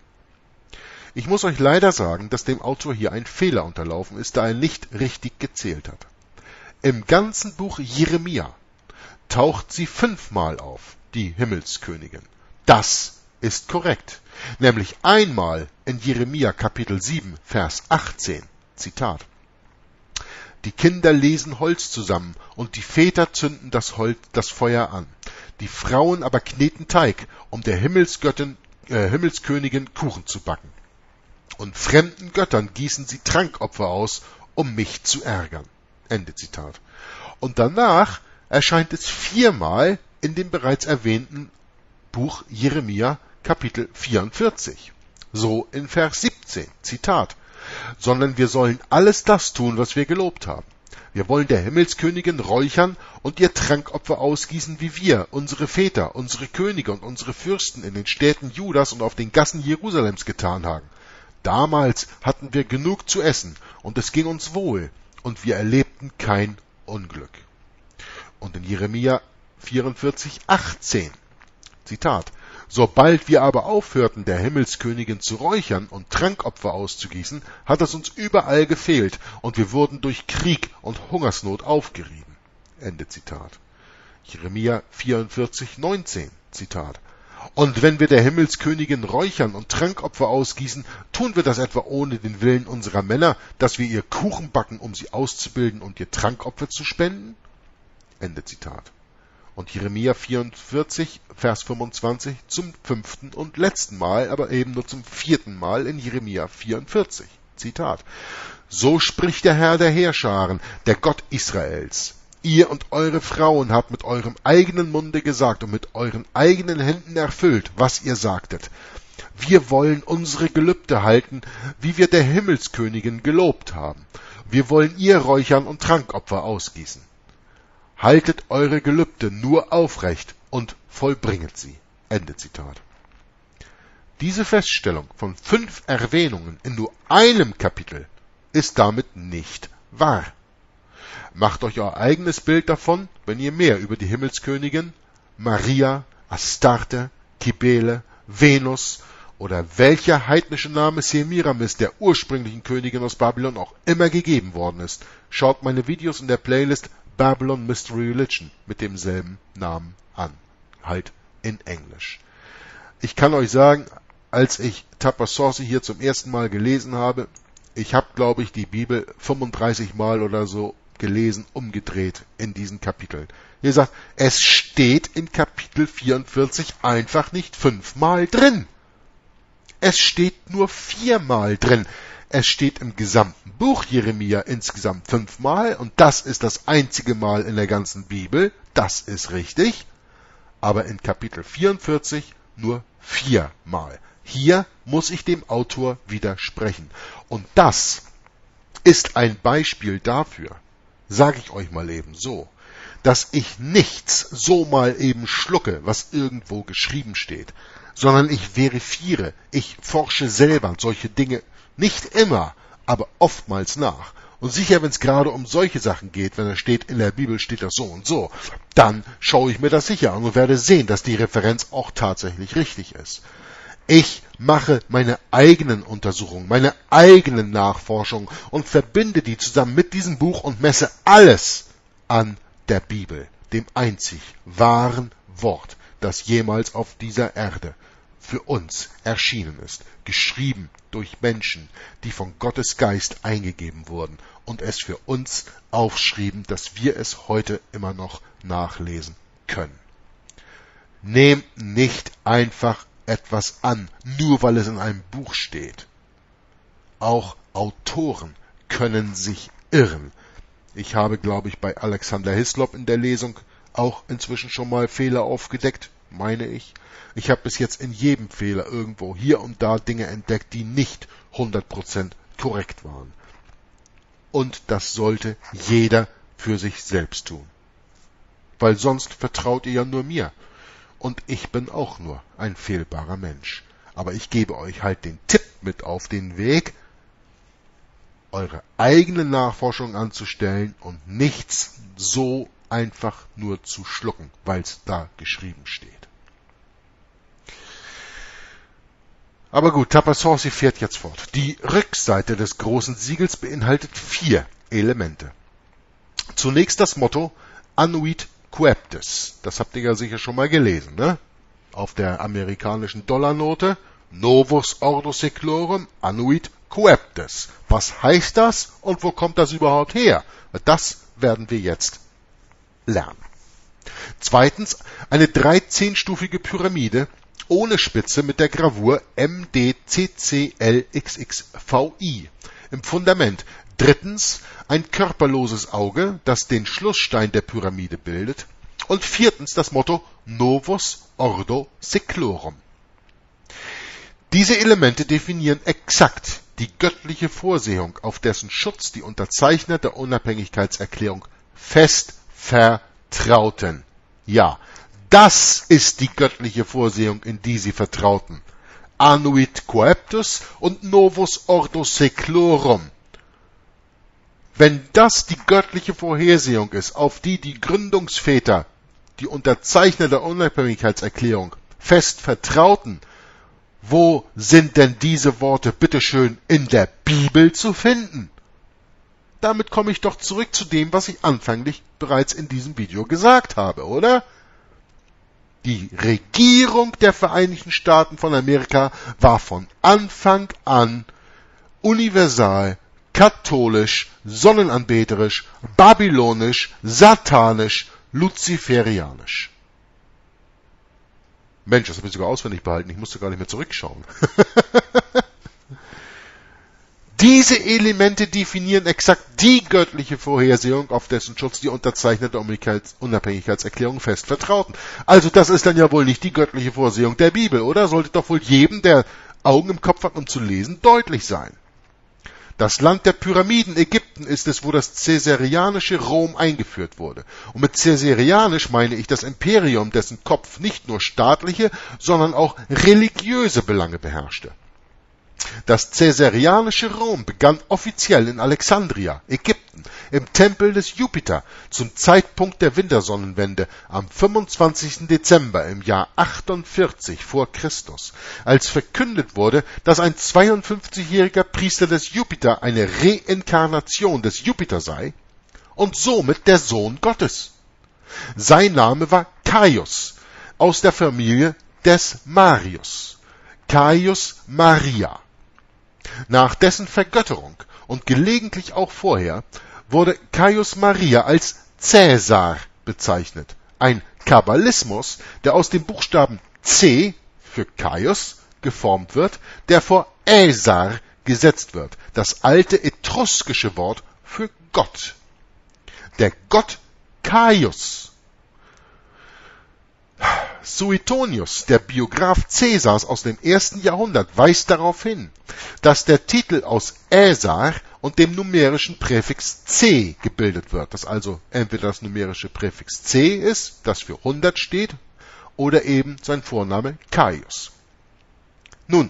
Ich muss euch leider sagen, dass dem Autor hier ein Fehler unterlaufen ist, da er nicht richtig gezählt hat. Im ganzen Buch Jeremia taucht sie fünfmal auf, die Himmelskönigin. Das ist korrekt, nämlich einmal in Jeremia Kapitel sieben, Vers achtzehn, Zitat. Die Kinder lesen Holz zusammen und die Väter zünden das, Holz, das Feuer an. Die Frauen aber kneten Teig, um der Himmelsgöttin, äh, Himmelskönigin Kuchen zu backen. Und fremden Göttern gießen sie Trankopfer aus, um mich zu ärgern. Ende Zitat. Und danach erscheint es viermal in dem bereits erwähnten Buch Jeremia Kapitel vierundvierzig. So in Vers siebzehn, Zitat, sondern wir sollen alles das tun, was wir gelobt haben. Wir wollen der Himmelskönigin räuchern und ihr Trankopfer ausgießen wie wir, unsere Väter, unsere Könige und unsere Fürsten in den Städten Judas und auf den Gassen Jerusalems getan haben. Damals hatten wir genug zu essen und es ging uns wohl und wir erlebten kein Unglück. Und in Jeremia vierundvierzig, achtzehn, Zitat, sobald wir aber aufhörten, der Himmelskönigin zu räuchern und Trankopfer auszugießen, hat es uns überall gefehlt und wir wurden durch Krieg und Hungersnot aufgerieben. Ende Zitat. Jeremia vierundvierzig, neunzehn, Zitat. Und wenn wir der Himmelskönigin räuchern und Trankopfer ausgießen, tun wir das etwa ohne den Willen unserer Männer, dass wir ihr Kuchen backen, um sie auszubilden und ihr Trankopfer zu spenden? Ende Zitat. Und Jeremia vierundvierzig, Vers fünfundzwanzig zum fünften und letzten Mal, aber eben nur zum vierten Mal in Jeremia vierundvierzig. Zitat. So spricht der Herr der Heerscharen, der Gott Israels. Ihr und eure Frauen habt mit eurem eigenen Munde gesagt und mit euren eigenen Händen erfüllt, was ihr sagtet. Wir wollen unsere Gelübde halten, wie wir der Himmelskönigin gelobt haben. Wir wollen ihr räuchern und Trankopfer ausgießen. Haltet eure Gelübde nur aufrecht und vollbringet sie. Ende Zitat. Diese Feststellung von fünf Erwähnungen in nur einem Kapitel ist damit nicht wahr. Macht euch euer eigenes Bild davon, wenn ihr mehr über die Himmelskönigin, Maria, Astarte, Kybele, Venus oder welcher heidnische Name Semiramis, der ursprünglichen Königin aus Babylon, auch immer gegeben worden ist. Schaut meine Videos in der Playlist Babylon Mystery Religion mit demselben Namen an. Halt in Englisch. Ich kann euch sagen, als ich Tapasorsi hier zum ersten Mal gelesen habe, ich habe, glaube ich, die Bibel fünfunddreißig Mal oder so gelesen, umgedreht in diesen Kapiteln. Wie gesagt, es steht in Kapitel vierundvierzig einfach nicht fünfmal drin. Es steht nur viermal drin. Es steht im gesamten Buch Jeremia insgesamt fünfmal und das ist das einzige Mal in der ganzen Bibel. Das ist richtig. Aber in Kapitel vierundvierzig nur viermal. Hier muss ich dem Autor widersprechen. Und das ist ein Beispiel dafür, sage ich euch mal eben so, dass ich nichts so mal eben schlucke, was irgendwo geschrieben steht, sondern ich verifiziere, ich forsche selber solche Dinge nicht immer, aber oftmals nach. Und sicher, wenn es gerade um solche Sachen geht, wenn es steht, in der Bibel steht das so und so, dann schaue ich mir das sicher an und werde sehen, dass die Referenz auch tatsächlich richtig ist. Ich mache meine eigenen Untersuchungen, meine eigenen Nachforschungen und verbinde die zusammen mit diesem Buch und messe alles an der Bibel, dem einzig wahren Wort, das jemals auf dieser Erde für uns erschienen ist, geschrieben durch Menschen, die von Gottes Geist eingegeben wurden und es für uns aufschrieben, dass wir es heute immer noch nachlesen können. Nehmt nicht einfach etwas an, nur weil es in einem Buch steht. Auch Autoren können sich irren. Ich habe, glaube ich, bei Alexander Hislop in der Lesung auch inzwischen schon mal Fehler aufgedeckt, meine ich. Ich habe bis jetzt in jedem Fehler irgendwo hier und da Dinge entdeckt, die nicht hundert Prozent korrekt waren. Und das sollte jeder für sich selbst tun. Weil sonst vertraut ihr ja nur mir. Und ich bin auch nur ein fehlbarer Mensch. Aber ich gebe euch halt den Tipp mit auf den Weg, eure eigene Nachforschung anzustellen und nichts so einfach nur zu schlucken, weil es da geschrieben steht. Aber gut, Tapasorsi fährt jetzt fort. Die Rückseite des großen Siegels beinhaltet vier Elemente. Zunächst das Motto Annuit Coeptis. Das habt ihr ja sicher schon mal gelesen, ne? Auf der amerikanischen Dollarnote Novus Ordo Seclorum Annuit Coeptis. Was heißt das und wo kommt das überhaupt her? Das werden wir jetzt lernen. Zweitens eine dreizehnstufige Pyramide ohne Spitze mit der Gravur M D C C L X X V I im Fundament. Drittens ein körperloses Auge, das den Schlussstein der Pyramide bildet. Und viertens das Motto Novus Ordo Seclorum. Diese Elemente definieren exakt die göttliche Vorsehung, auf dessen Schutz die Unterzeichner der Unabhängigkeitserklärung fest vertrauten. Ja, das ist die göttliche Vorsehung, in die sie vertrauten. Annuit Coeptus und Novus Ordo Seclorum. Wenn das die göttliche Vorhersehung ist, auf die die Gründungsväter, die Unterzeichner der Unabhängigkeitserklärung, fest vertrauten, wo sind denn diese Worte bitteschön in der Bibel zu finden? Damit komme ich doch zurück zu dem, was ich anfänglich bereits in diesem Video gesagt habe, oder? Die Regierung der Vereinigten Staaten von Amerika war von Anfang an universal, katholisch, sonnenanbeterisch, babylonisch, satanisch, luziferianisch. Mensch, das habe ich sogar auswendig behalten, ich musste gar nicht mehr zurückschauen. Diese Elemente definieren exakt die göttliche Vorhersehung, auf dessen Schutz die Unterzeichner der Unabhängigkeitserklärung fest vertrauten. Also das ist dann ja wohl nicht die göttliche Vorsehung der Bibel, oder? Sollte doch wohl jedem, der Augen im Kopf hat, um zu lesen, deutlich sein. Das Land der Pyramiden, Ägypten, ist es, wo das caesarianische Rom eingeführt wurde. Und mit caesarianisch meine ich das Imperium, dessen Kopf nicht nur staatliche, sondern auch religiöse Belange beherrschte. Das caesarianische Rom begann offiziell in Alexandria, Ägypten, im Tempel des Jupiter zum Zeitpunkt der Wintersonnenwende am fünfundzwanzigsten Dezember im Jahr achtundvierzig vor Christus, als verkündet wurde, dass ein zweiundfünfzigjähriger Priester des Jupiter eine Reinkarnation des Jupiter sei und somit der Sohn Gottes. Sein Name war Caius, aus der Familie des Marius, Caius Maria. Nach dessen Vergötterung und gelegentlich auch vorher wurde Caius Maria als Cäsar bezeichnet, ein Kabbalismus, der aus dem Buchstaben C für Caius geformt wird, der vor Aesar gesetzt wird, das alte etruskische Wort für Gott. Der Gott Caius. Suetonius, der Biograph Cäsars aus dem ersten Jahrhundert, weist darauf hin, dass der Titel aus Aesar und dem numerischen Präfix C gebildet wird, das also entweder das numerische Präfix C ist, das für hundert steht, oder eben sein Vorname Caius. Nun,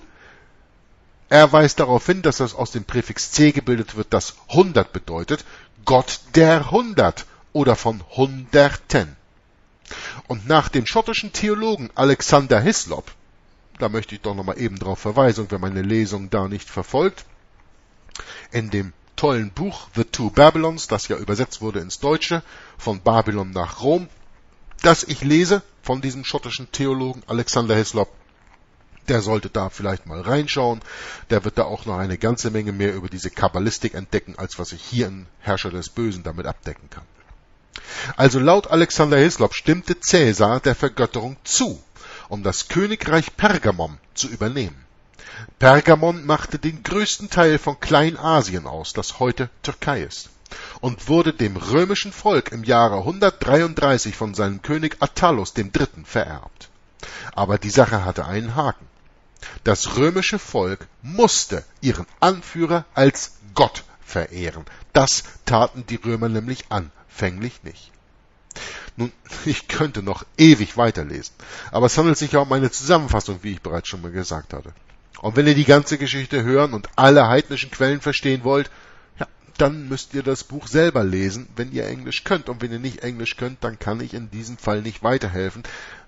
er weist darauf hin, dass das aus dem Präfix C gebildet wird, das hundert bedeutet, Gott der Hundert oder von Hunderten. Und nach dem schottischen Theologen Alexander Hislop, da möchte ich doch nochmal eben darauf verweisen, wer meine Lesung da nicht verfolgt, in dem tollen Buch The Two Babylons, das ja übersetzt wurde ins Deutsche, von Babylon nach Rom, das ich lese von diesem schottischen Theologen Alexander Hislop, der sollte da vielleicht mal reinschauen, der wird da auch noch eine ganze Menge mehr über diese Kabbalistik entdecken, als was ich hier in Herrscher des Bösen damit abdecken kann. Also laut Alexander Hislop stimmte Cäsar der Vergötterung zu, um das Königreich Pergamon zu übernehmen. Pergamon machte den größten Teil von Kleinasien aus, das heute Türkei ist, und wurde dem römischen Volk im Jahre hundertdreiunddreißig von seinem König Attalus dem Dritten vererbt. Aber die Sache hatte einen Haken. Das römische Volk musste ihren Anführer als Gott verehren. Das taten die Römer nämlich anfänglich nicht. Nun, ich könnte noch ewig weiterlesen, aber es handelt sich ja um eine Zusammenfassung, wie ich bereits schon mal gesagt hatte. Und wenn ihr die ganze Geschichte hören und alle heidnischen Quellen verstehen wollt, ja, dann müsst ihr das Buch selber lesen, wenn ihr Englisch könnt. Und wenn ihr nicht Englisch könnt, dann kann ich in diesem Fall nicht weiterhelfen.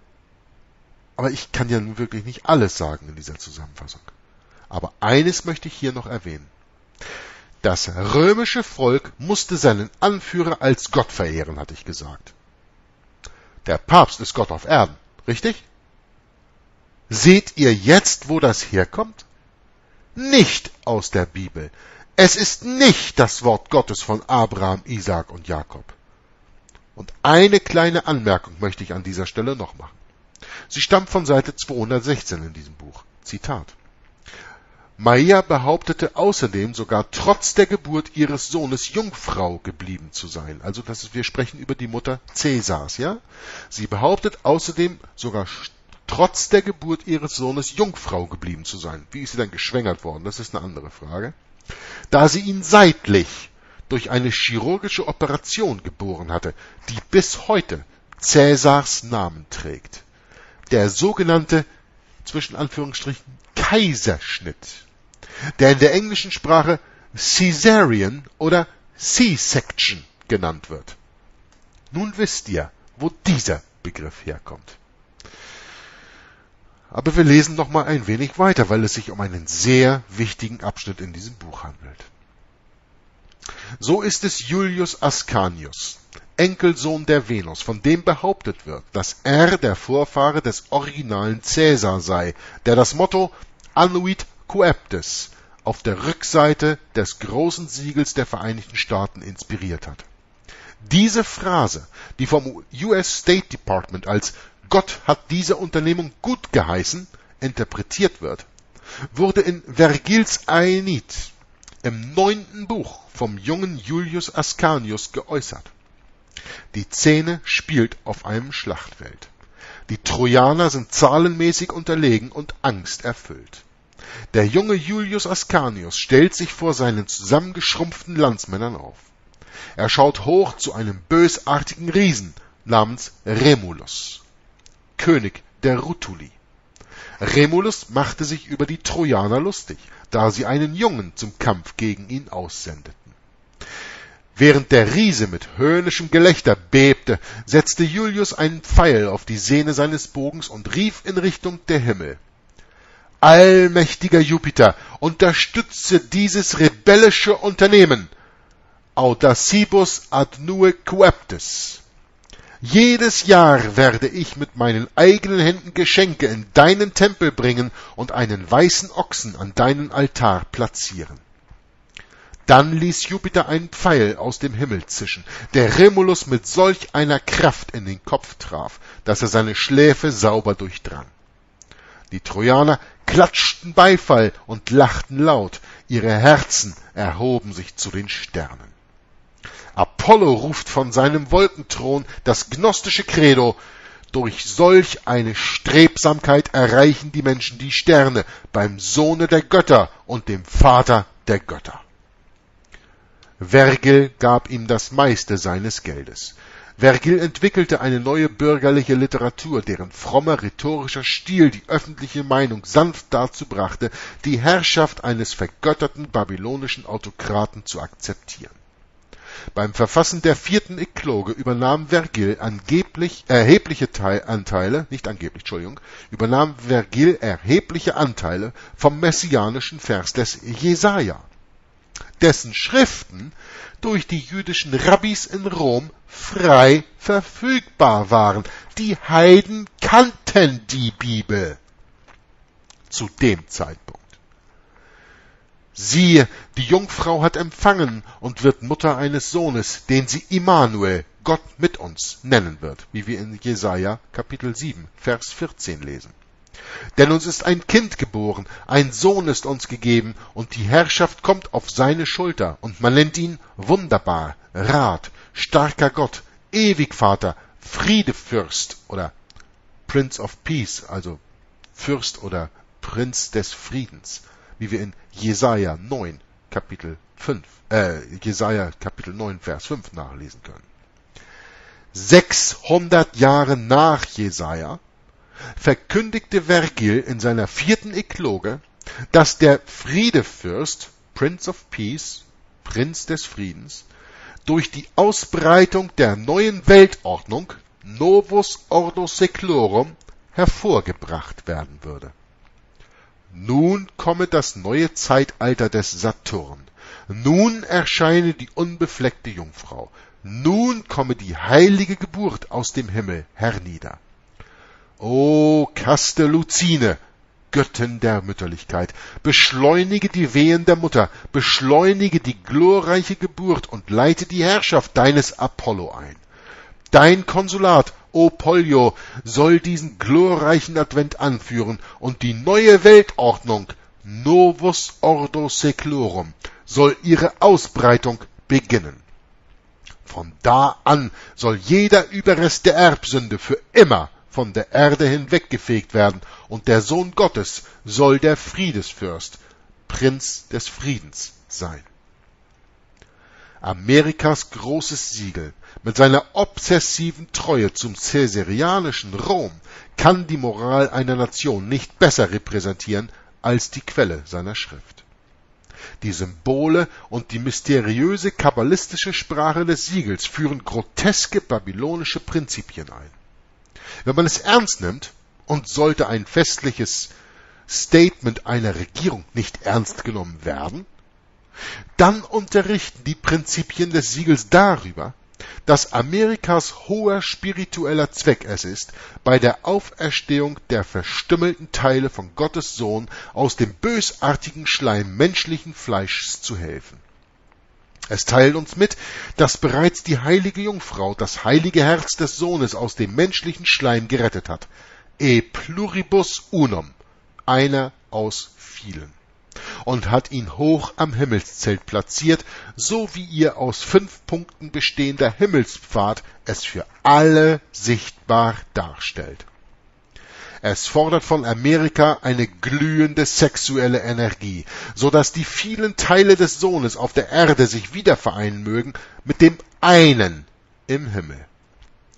Aber ich kann ja nun wirklich nicht alles sagen in dieser Zusammenfassung. Aber eines möchte ich hier noch erwähnen. Das römische Volk musste seinen Anführer als Gott verehren, hatte ich gesagt. Der Papst ist Gott auf Erden, richtig? Seht ihr jetzt, wo das herkommt? Nicht aus der Bibel. Es ist nicht das Wort Gottes von Abraham, Isaak und Jakob. Und eine kleine Anmerkung möchte ich an dieser Stelle noch machen. Sie stammt von Seite zweihundertsechzehn in diesem Buch. Zitat. Maria behauptete außerdem sogar trotz der Geburt ihres Sohnes Jungfrau geblieben zu sein. Also das ist, wir sprechen über die Mutter Cäsars, ja? Sie behauptet außerdem sogar trotz der Geburt ihres Sohnes Jungfrau geblieben zu sein. Wie ist sie dann geschwängert worden? Das ist eine andere Frage. Da sie ihn seitlich durch eine chirurgische Operation geboren hatte, die bis heute Cäsars Namen trägt. Der sogenannte, zwischen Anführungsstrichen, Kaiserschnitt, der in der englischen Sprache Caesarean oder C-Section genannt wird. Nun wisst ihr, wo dieser Begriff herkommt. Aber wir lesen noch mal ein wenig weiter, weil es sich um einen sehr wichtigen Abschnitt in diesem Buch handelt. So ist es Julius Ascanius, Enkelsohn der Venus, von dem behauptet wird, dass er der Vorfahre des originalen Cäsar sei, der das Motto Annuit Coeptis auf der Rückseite des großen Siegels der Vereinigten Staaten inspiriert hat. Diese Phrase, die vom U S State Department als Gott hat diese Unternehmung gut geheißen interpretiert wird, wurde in Vergils Aeneid im neunten Buch vom jungen Julius Ascanius geäußert. Die Szene spielt auf einem Schlachtfeld. Die Trojaner sind zahlenmäßig unterlegen und angsterfüllt. Der junge Julius Ascanius stellt sich vor seinen zusammengeschrumpften Landsmännern auf. Er schaut hoch zu einem bösartigen Riesen namens Remulus, König der Rutuli. Remulus machte sich über die Trojaner lustig, da sie einen Jungen zum Kampf gegen ihn aussendeten. Während der Riese mit höhnischem Gelächter bebte, setzte Julius einen Pfeil auf die Sehne seines Bogens und rief in Richtung der Himmel: Allmächtiger Jupiter, unterstütze dieses rebellische Unternehmen! Audacibus ad nue coeptis! Jedes Jahr werde ich mit meinen eigenen Händen Geschenke in deinen Tempel bringen und einen weißen Ochsen an deinen Altar platzieren. Dann ließ Jupiter einen Pfeil aus dem Himmel zischen, der Remulus mit solch einer Kraft in den Kopf traf, dass er seine Schläfe sauber durchdrang. Die Trojaner klatschten Beifall und lachten laut, ihre Herzen erhoben sich zu den Sternen. Apollo ruft von seinem Wolkenthron das gnostische Credo: Durch solch eine Strebsamkeit erreichen die Menschen die Sterne beim Sohne der Götter und dem Vater der Götter. Vergil gab ihm das meiste seines Geldes. Vergil entwickelte eine neue bürgerliche Literatur, deren frommer rhetorischer Stil die öffentliche Meinung sanft dazu brachte, die Herrschaft eines vergötterten babylonischen Autokraten zu akzeptieren. Beim Verfassen der vierten Ekloge übernahm Vergil angeblich erhebliche Teil, Anteile, nicht angeblich, Entschuldigung, übernahm Vergil erhebliche Anteile vom messianischen Vers des Jesaja, dessen Schriften durch die jüdischen Rabbis in Rom frei verfügbar waren. Die Heiden kannten die Bibel zu dem Zeitpunkt. Siehe, die Jungfrau hat empfangen und wird Mutter eines Sohnes, den sie Immanuel, Gott mit uns, nennen wird, wie wir in Jesaja Kapitel sieben, Vers vierzehn lesen. Denn uns ist ein Kind geboren, ein Sohn ist uns gegeben, und die Herrschaft kommt auf seine Schulter, und man nennt ihn Wunderbar, Rat, starker Gott, Ewigvater, Friedefürst oder Prince of Peace, also Fürst oder Prinz des Friedens, wie wir in Jesaja neun, Kapitel fünf, äh, Jesaja Kapitel neun, Vers fünf nachlesen können. Sechshundert Jahre nach Jesaja verkündigte Vergil in seiner vierten Ekloge, dass der Friedefürst, Prince of Peace, Prinz des Friedens, durch die Ausbreitung der neuen Weltordnung, Novus Ordo Seclorum, hervorgebracht werden würde. Nun komme das neue Zeitalter des Saturn. Nun erscheine die unbefleckte Jungfrau. Nun komme die heilige Geburt aus dem Himmel hernieder. O Castellucine, Göttin der Mütterlichkeit, beschleunige die Wehen der Mutter, beschleunige die glorreiche Geburt und leite die Herrschaft deines Apollo ein. Dein Konsulat, O Pollio, soll diesen glorreichen Advent anführen, und die neue Weltordnung, Novus Ordo Seclorum, soll ihre Ausbreitung beginnen. Von da an soll jeder Überrest der Erbsünde für immer von der Erde hinweggefegt werden, und der Sohn Gottes soll der Friedesfürst, Prinz des Friedens sein. Amerikas großes Siegel mit seiner obsessiven Treue zum caesarianischen Rom kann die Moral einer Nation nicht besser repräsentieren als die Quelle seiner Schrift. Die Symbole und die mysteriöse kabbalistische Sprache des Siegels führen groteske babylonische Prinzipien ein. Wenn man es ernst nimmt, und sollte ein festliches Statement einer Regierung nicht ernst genommen werden, dann unterrichten die Prinzipien des Siegels darüber, dass Amerikas hoher spiritueller Zweck es ist, bei der Auferstehung der verstümmelten Teile von Gottes Sohn aus dem bösartigen Schleim menschlichen Fleischs zu helfen. Es teilt uns mit, dass bereits die heilige Jungfrau das heilige Herz des Sohnes aus dem menschlichen Schleim gerettet hat. E pluribus unum, einer aus vielen. Und hat ihn hoch am Himmelszelt platziert, so wie ihr aus fünf Punkten bestehender Himmelspfad es für alle sichtbar darstellt. Es fordert von Amerika eine glühende sexuelle Energie, so dass die vielen Teile des Sohnes auf der Erde sich wieder vereinen mögen mit dem einen im Himmel.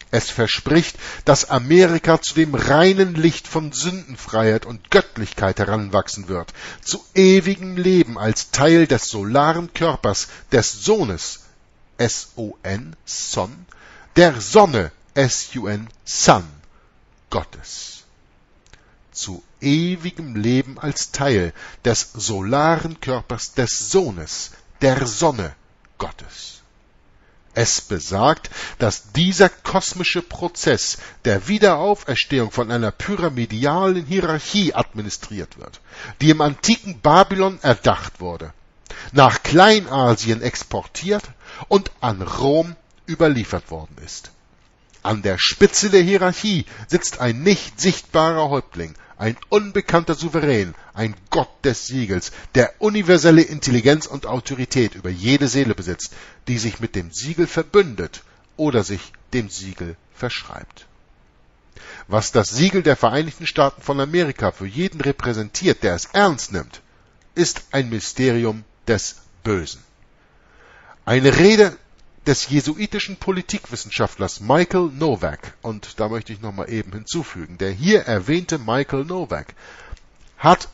Es verspricht, dass Amerika zu dem reinen Licht von Sündenfreiheit und Göttlichkeit heranwachsen wird, zu ewigem Leben als Teil des solaren Körpers des Sohnes, S O N, Son, der Sonne, S U N, Son, Gottes. Zu ewigem Leben als Teil des solaren Körpers des Sohnes, der Sonne Gottes. Es besagt, dass dieser kosmische Prozess der Wiederauferstehung von einer pyramidalen Hierarchie administriert wird, die im antiken Babylon erdacht wurde, nach Kleinasien exportiert und an Rom überliefert worden ist. An der Spitze der Hierarchie sitzt ein nicht sichtbarer Häuptling, ein unbekannter Souverän, ein Gott des Siegels, der universelle Intelligenz und Autorität über jede Seele besitzt, die sich mit dem Siegel verbündet oder sich dem Siegel verschreibt. Was das Siegel der Vereinigten Staaten von Amerika für jeden repräsentiert, der es ernst nimmt, ist ein Mysterium des Bösen. Eine Rede des jesuitischen Politikwissenschaftlers Michael Novak, und da möchte ich nochmal eben hinzufügen, der hier erwähnte Michael Novak hat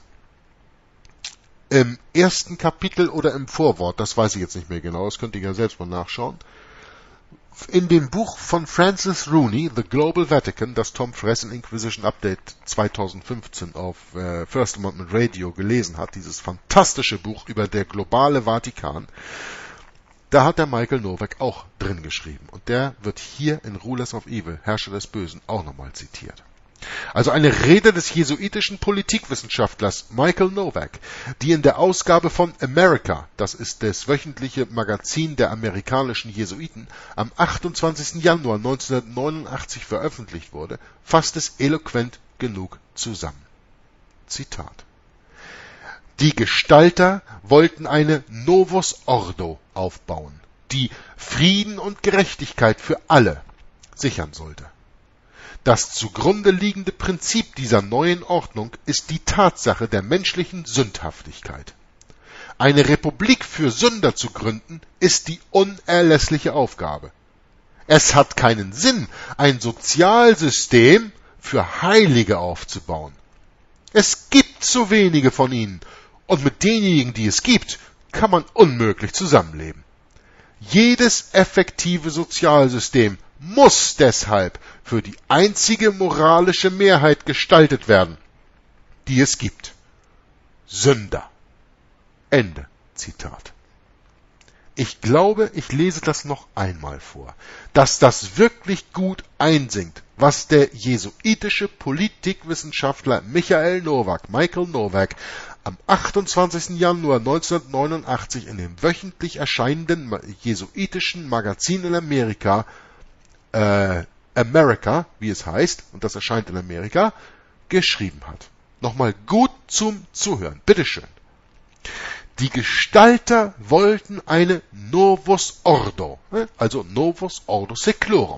im ersten Kapitel oder im Vorwort, das weiß ich jetzt nicht mehr genau, das könnt ihr ja selbst mal nachschauen, in dem Buch von Francis Rooney, The Global Vatican, das Tom Fressen Inquisition Update zweitausendfünfzehn auf äh, First Amendment Radio gelesen hat, dieses fantastische Buch über der globale Vatikan, da hat der Michael Novak auch drin geschrieben. Und der wird hier in Rulers of Evil, Herrscher des Bösen, auch nochmal zitiert. Also eine Rede des jesuitischen Politikwissenschaftlers Michael Novak, die in der Ausgabe von America, das ist das wöchentliche Magazin der amerikanischen Jesuiten, am achtundzwanzigsten Januar neunzehnhundertneunundachtzig veröffentlicht wurde, fasst es eloquent genug zusammen. Zitat. Die Gestalter wollten eine Novus Ordo aufbauen, die Frieden und Gerechtigkeit für alle sichern sollte. Das zugrunde liegende Prinzip dieser neuen Ordnung ist die Tatsache der menschlichen Sündhaftigkeit. Eine Republik für Sünder zu gründen, ist die unerlässliche Aufgabe. Es hat keinen Sinn, ein Sozialsystem für Heilige aufzubauen. Es gibt zu wenige von ihnen, und mit denjenigen, die es gibt, kann man unmöglich zusammenleben. Jedes effektive Sozialsystem muss deshalb für die einzige moralische Mehrheit gestaltet werden, die es gibt. Sünder. Ende Zitat. Ich glaube, ich lese das noch einmal vor, dass das wirklich gut einsingt, was der jesuitische Politikwissenschaftler Michael Novak, Michael Novak, am achtundzwanzigsten Januar neunzehnhundertneunundachtzig in dem wöchentlich erscheinenden jesuitischen Magazin in Amerika, äh, America, wie es heißt, und das erscheint in Amerika, geschrieben hat. Nochmal gut zum Zuhören. Bitteschön. Die Gestalter wollten eine Novus Ordo, also Novus Ordo Seclorum,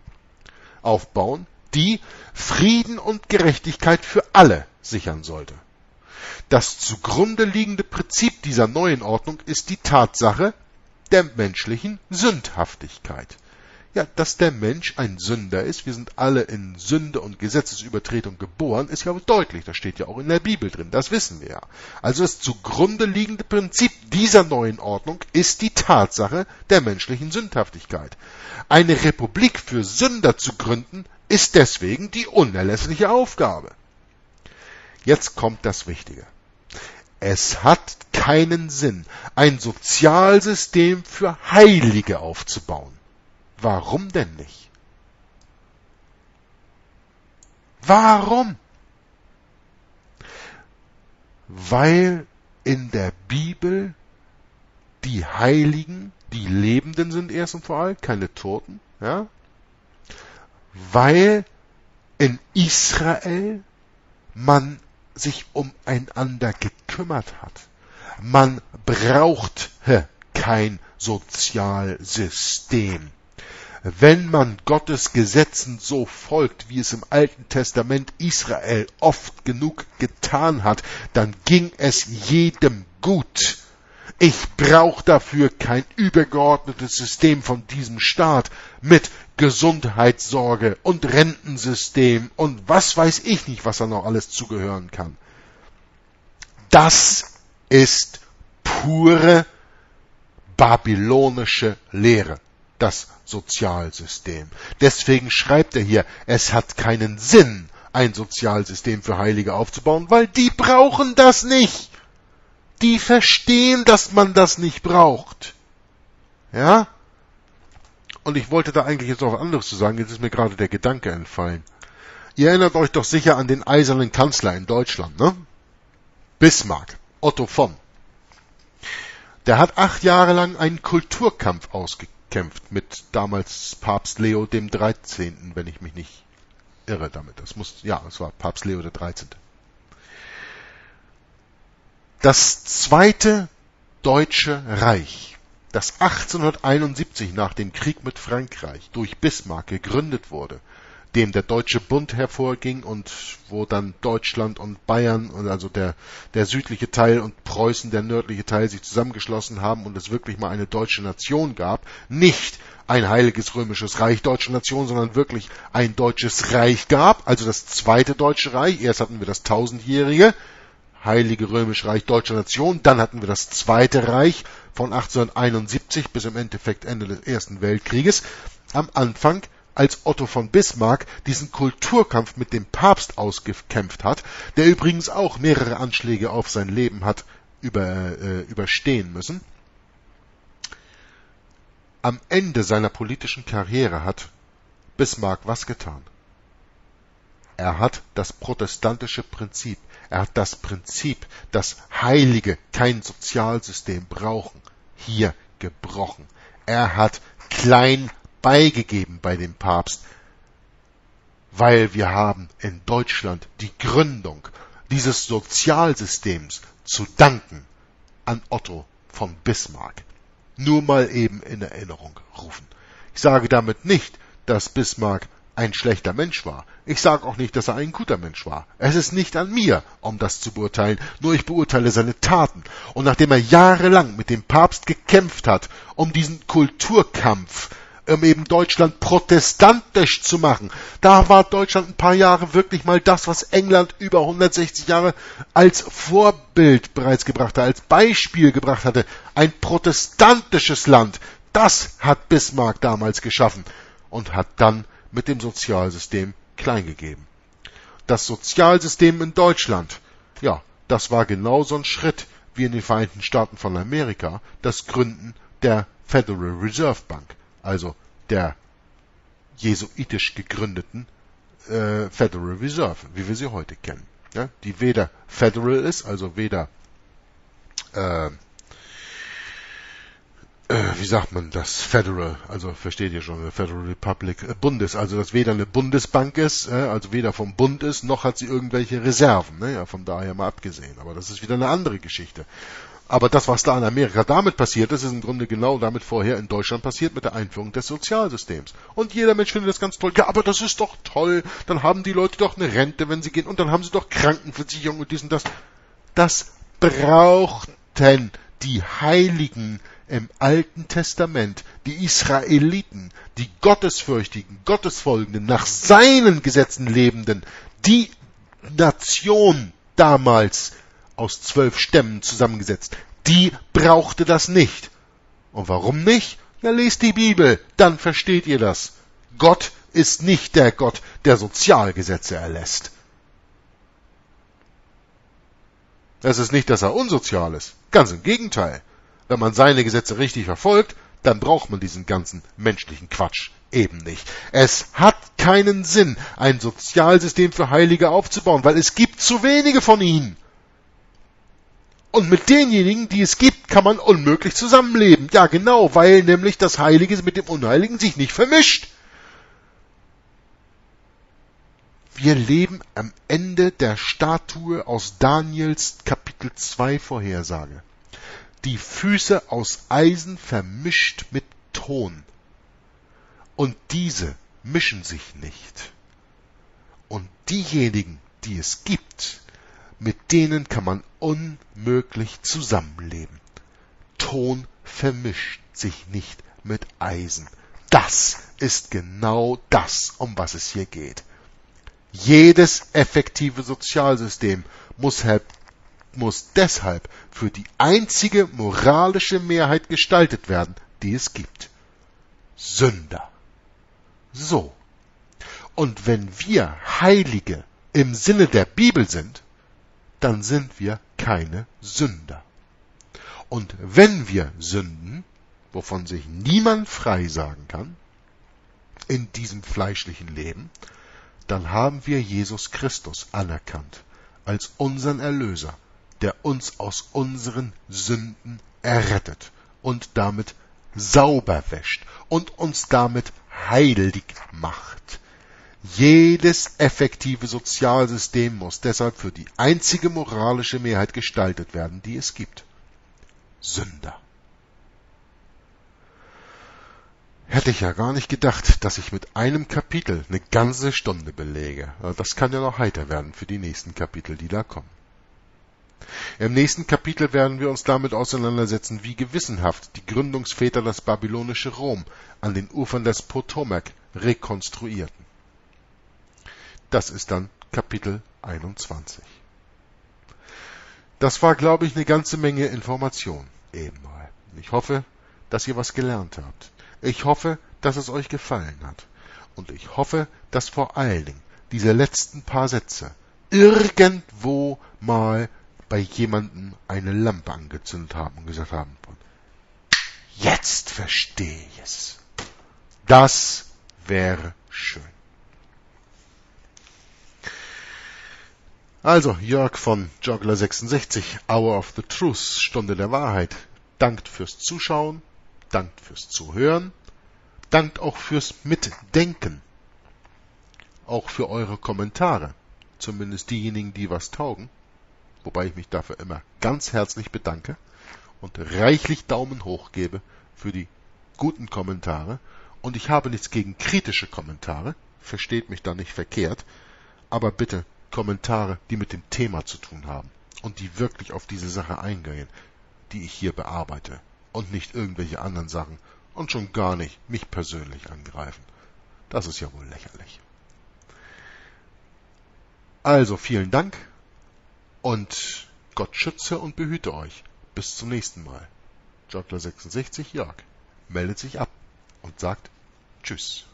aufbauen, die Frieden und Gerechtigkeit für alle sichern sollte. Das zugrunde liegende Prinzip dieser neuen Ordnung ist die Tatsache der menschlichen Sündhaftigkeit. Ja, dass der Mensch ein Sünder ist, wir sind alle in Sünde und Gesetzesübertretung geboren, ist ja deutlich, das steht ja auch in der Bibel drin, das wissen wir ja. Also das zugrunde liegende Prinzip dieser neuen Ordnung ist die Tatsache der menschlichen Sündhaftigkeit. Eine Republik für Sünder zu gründen, ist deswegen die unerlässliche Aufgabe. Jetzt kommt das Wichtige. Es hat keinen Sinn, ein Sozialsystem für Heilige aufzubauen. Warum denn nicht? Warum? Weil in der Bibel die Heiligen, die Lebenden sind erst und vor allem, keine Toten, ja? Weil in Israel man sich umeinander gekümmert hat. Man brauchte kein Sozialsystem. Wenn man Gottes Gesetzen so folgt, wie es im Alten Testament Israel oft genug getan hat, dann ging es jedem gut. Ich brauche dafür kein übergeordnetes System von diesem Staat. mit Gesundheitssorge und Rentensystem und was weiß ich nicht, was da noch alles zugehören kann. Das ist pure babylonische Lehre, das Sozialsystem. Deswegen schreibt er hier, es hat keinen Sinn, ein Sozialsystem für Heilige aufzubauen, weil die brauchen das nicht. Die verstehen, dass man das nicht braucht. Ja? Und ich wollte da eigentlich jetzt noch was anderes zu sagen, jetzt ist mir gerade der Gedanke entfallen. Ihr erinnert euch doch sicher an den eisernen Kanzler in Deutschland, ne? Bismarck, Otto von. Der hat acht Jahre lang einen Kulturkampf ausgekämpft mit damals Papst Leo dem Dreizehnten, wenn ich mich nicht irre damit. Das muss, ja, es war Papst Leo der Dreizehnte. Das zweite Deutsche Reich, das achtzehnhunderteinundsiebzig nach dem Krieg mit Frankreich durch Bismarck gegründet wurde, dem der Deutsche Bund hervorging und wo dann Deutschland und Bayern, also der, der südliche Teil und Preußen, der nördliche Teil, sich zusammengeschlossen haben und es wirklich mal eine deutsche Nation gab. Nicht ein heiliges römisches Reich, deutsche Nation, sondern wirklich ein deutsches Reich gab, also das zweite Deutsche Reich. Erst hatten wir das tausendjährige Heilige Römische Reich deutscher Nation, dann hatten wir das Zweite Reich von achtzehnhunderteinundsiebzig bis im Endeffekt Ende des Ersten Weltkrieges. Am Anfang, als Otto von Bismarck diesen Kulturkampf mit dem Papst ausgekämpft hat, der übrigens auch mehrere Anschläge auf sein Leben hat über, äh, überstehen müssen. Am Ende seiner politischen Karriere hat Bismarck was getan? Er hat das protestantische Prinzip, er hat das Prinzip, dass Heilige kein Sozialsystem brauchen, hier gebrochen. Er hat klein beigegeben bei dem Papst, weil wir haben in Deutschland die Gründung dieses Sozialsystems zu danken an Otto von Bismarck. Nur mal eben in Erinnerung rufen. Ich sage damit nicht, dass Bismarck ein schlechter Mensch war. Ich sage auch nicht, dass er ein guter Mensch war. Es ist nicht an mir, um das zu beurteilen, nur ich beurteile seine Taten. Und nachdem er jahrelang mit dem Papst gekämpft hat, um diesen Kulturkampf, um eben Deutschland protestantisch zu machen, da war Deutschland ein paar Jahre wirklich mal das, was England über hundertsechzig Jahre als Vorbild bereits gebracht hat, als Beispiel gebracht hatte. Ein protestantisches Land, das hat Bismarck damals geschaffen und hat dann mit dem Sozialsystem kleingegeben. Das Sozialsystem in Deutschland, ja, das war genau so ein Schritt wie in den Vereinigten Staaten von Amerika, das Gründen der Federal Reserve Bank, also der jesuitisch gegründeten äh, Federal Reserve, wie wir sie heute kennen, ja, die weder Federal ist, also weder äh, wie sagt man das, Federal, also versteht ihr schon, Federal Republic, äh, Bundes, also das weder eine Bundesbank ist, äh, also weder vom Bund ist, noch hat sie irgendwelche Reserven, ne, ja, von daher mal abgesehen, aber das ist wieder eine andere Geschichte. Aber das, was da in Amerika damit passiert ist, ist im Grunde genau damit vorher in Deutschland passiert mit der Einführung des Sozialsystems. Und jeder Mensch findet das ganz toll. Ja, aber das ist doch toll, dann haben die Leute doch eine Rente, wenn sie gehen, und dann haben sie doch Krankenversicherung und dies und das. Das brauchten die Heiligen im Alten Testament, die Israeliten, die Gottesfürchtigen, Gottesfolgenden, nach seinen Gesetzen lebenden, die Nation damals aus zwölf Stämmen zusammengesetzt, die brauchte das nicht. Und warum nicht? Ja, lest die Bibel, dann versteht ihr das. Gott ist nicht der Gott, der Sozialgesetze erlässt. Es ist nicht, dass er unsozial ist. Ganz im Gegenteil. Wenn man seine Gesetze richtig verfolgt, dann braucht man diesen ganzen menschlichen Quatsch eben nicht. Es hat keinen Sinn, ein Sozialsystem für Heilige aufzubauen, weil es gibt zu wenige von ihnen. Und mit denjenigen, die es gibt, kann man unmöglich zusammenleben. Ja, genau, weil nämlich das Heilige mit dem Unheiligen sich nicht vermischt. Wir leben am Ende der Statue aus Daniels Kapitel zwei Vorhersage. Die Füße aus Eisen vermischt mit Ton. Und diese mischen sich nicht. Und diejenigen, die es gibt, mit denen kann man unmöglich zusammenleben. Ton vermischt sich nicht mit Eisen. das ist genau das, um was es hier geht. Jedes effektive Sozialsystem muss, muss deshalb für die einzige moralische Mehrheit gestaltet werden, die es gibt. Sünder. So. Und wenn wir Heilige im Sinne der Bibel sind, dann sind wir keine Sünder. Und wenn wir sünden, wovon sich niemand frei sagen kann, in diesem fleischlichen Leben, dann haben wir Jesus Christus anerkannt als unseren Erlöser, der uns aus unseren Sünden errettet und damit sauber wäscht und uns damit heilig macht. Jedes effektive Sozialsystem muss deshalb für die einzige moralische Mehrheit gestaltet werden, die es gibt. Sünder. Hätte ich ja gar nicht gedacht, dass ich mit einem Kapitel eine ganze Stunde belege. Das kann ja noch heiter werden für die nächsten Kapitel, die da kommen. Im nächsten Kapitel werden wir uns damit auseinandersetzen, wie gewissenhaft die Gründungsväter das babylonische Rom an den Ufern des Potomac rekonstruierten. Das ist dann Kapitel einundzwanzig. Das war, glaube ich, eine ganze Menge Information eben mal. Ich hoffe, dass ihr was gelernt habt. Ich hoffe, dass es euch gefallen hat. Und ich hoffe, dass vor allen Dingen diese letzten paar Sätze irgendwo mal bei jemandem eine Lampe angezündet haben und gesagt haben, jetzt verstehe ich es. Das wäre schön. Also, Jörg von Joggler sechsundsechzig, Hour of the Truth, Stunde der Wahrheit, dankt fürs Zuschauen, dankt fürs Zuhören, dankt auch fürs Mitdenken, auch für eure Kommentare, zumindest diejenigen, die was taugen, wobei ich mich dafür immer ganz herzlich bedanke und reichlich Daumen hoch gebe für die guten Kommentare. Und ich habe nichts gegen kritische Kommentare, versteht mich da nicht verkehrt, aber bitte Kommentare, die mit dem Thema zu tun haben und die wirklich auf diese Sache eingehen, die ich hier bearbeite und nicht irgendwelche anderen Sachen und schon gar nicht mich persönlich angreifen. Das ist ja wohl lächerlich. Also vielen Dank und Gott schütze und behüte euch. Bis zum nächsten Mal. Joggler sechsundsechzig Jörg meldet sich ab und sagt Tschüss.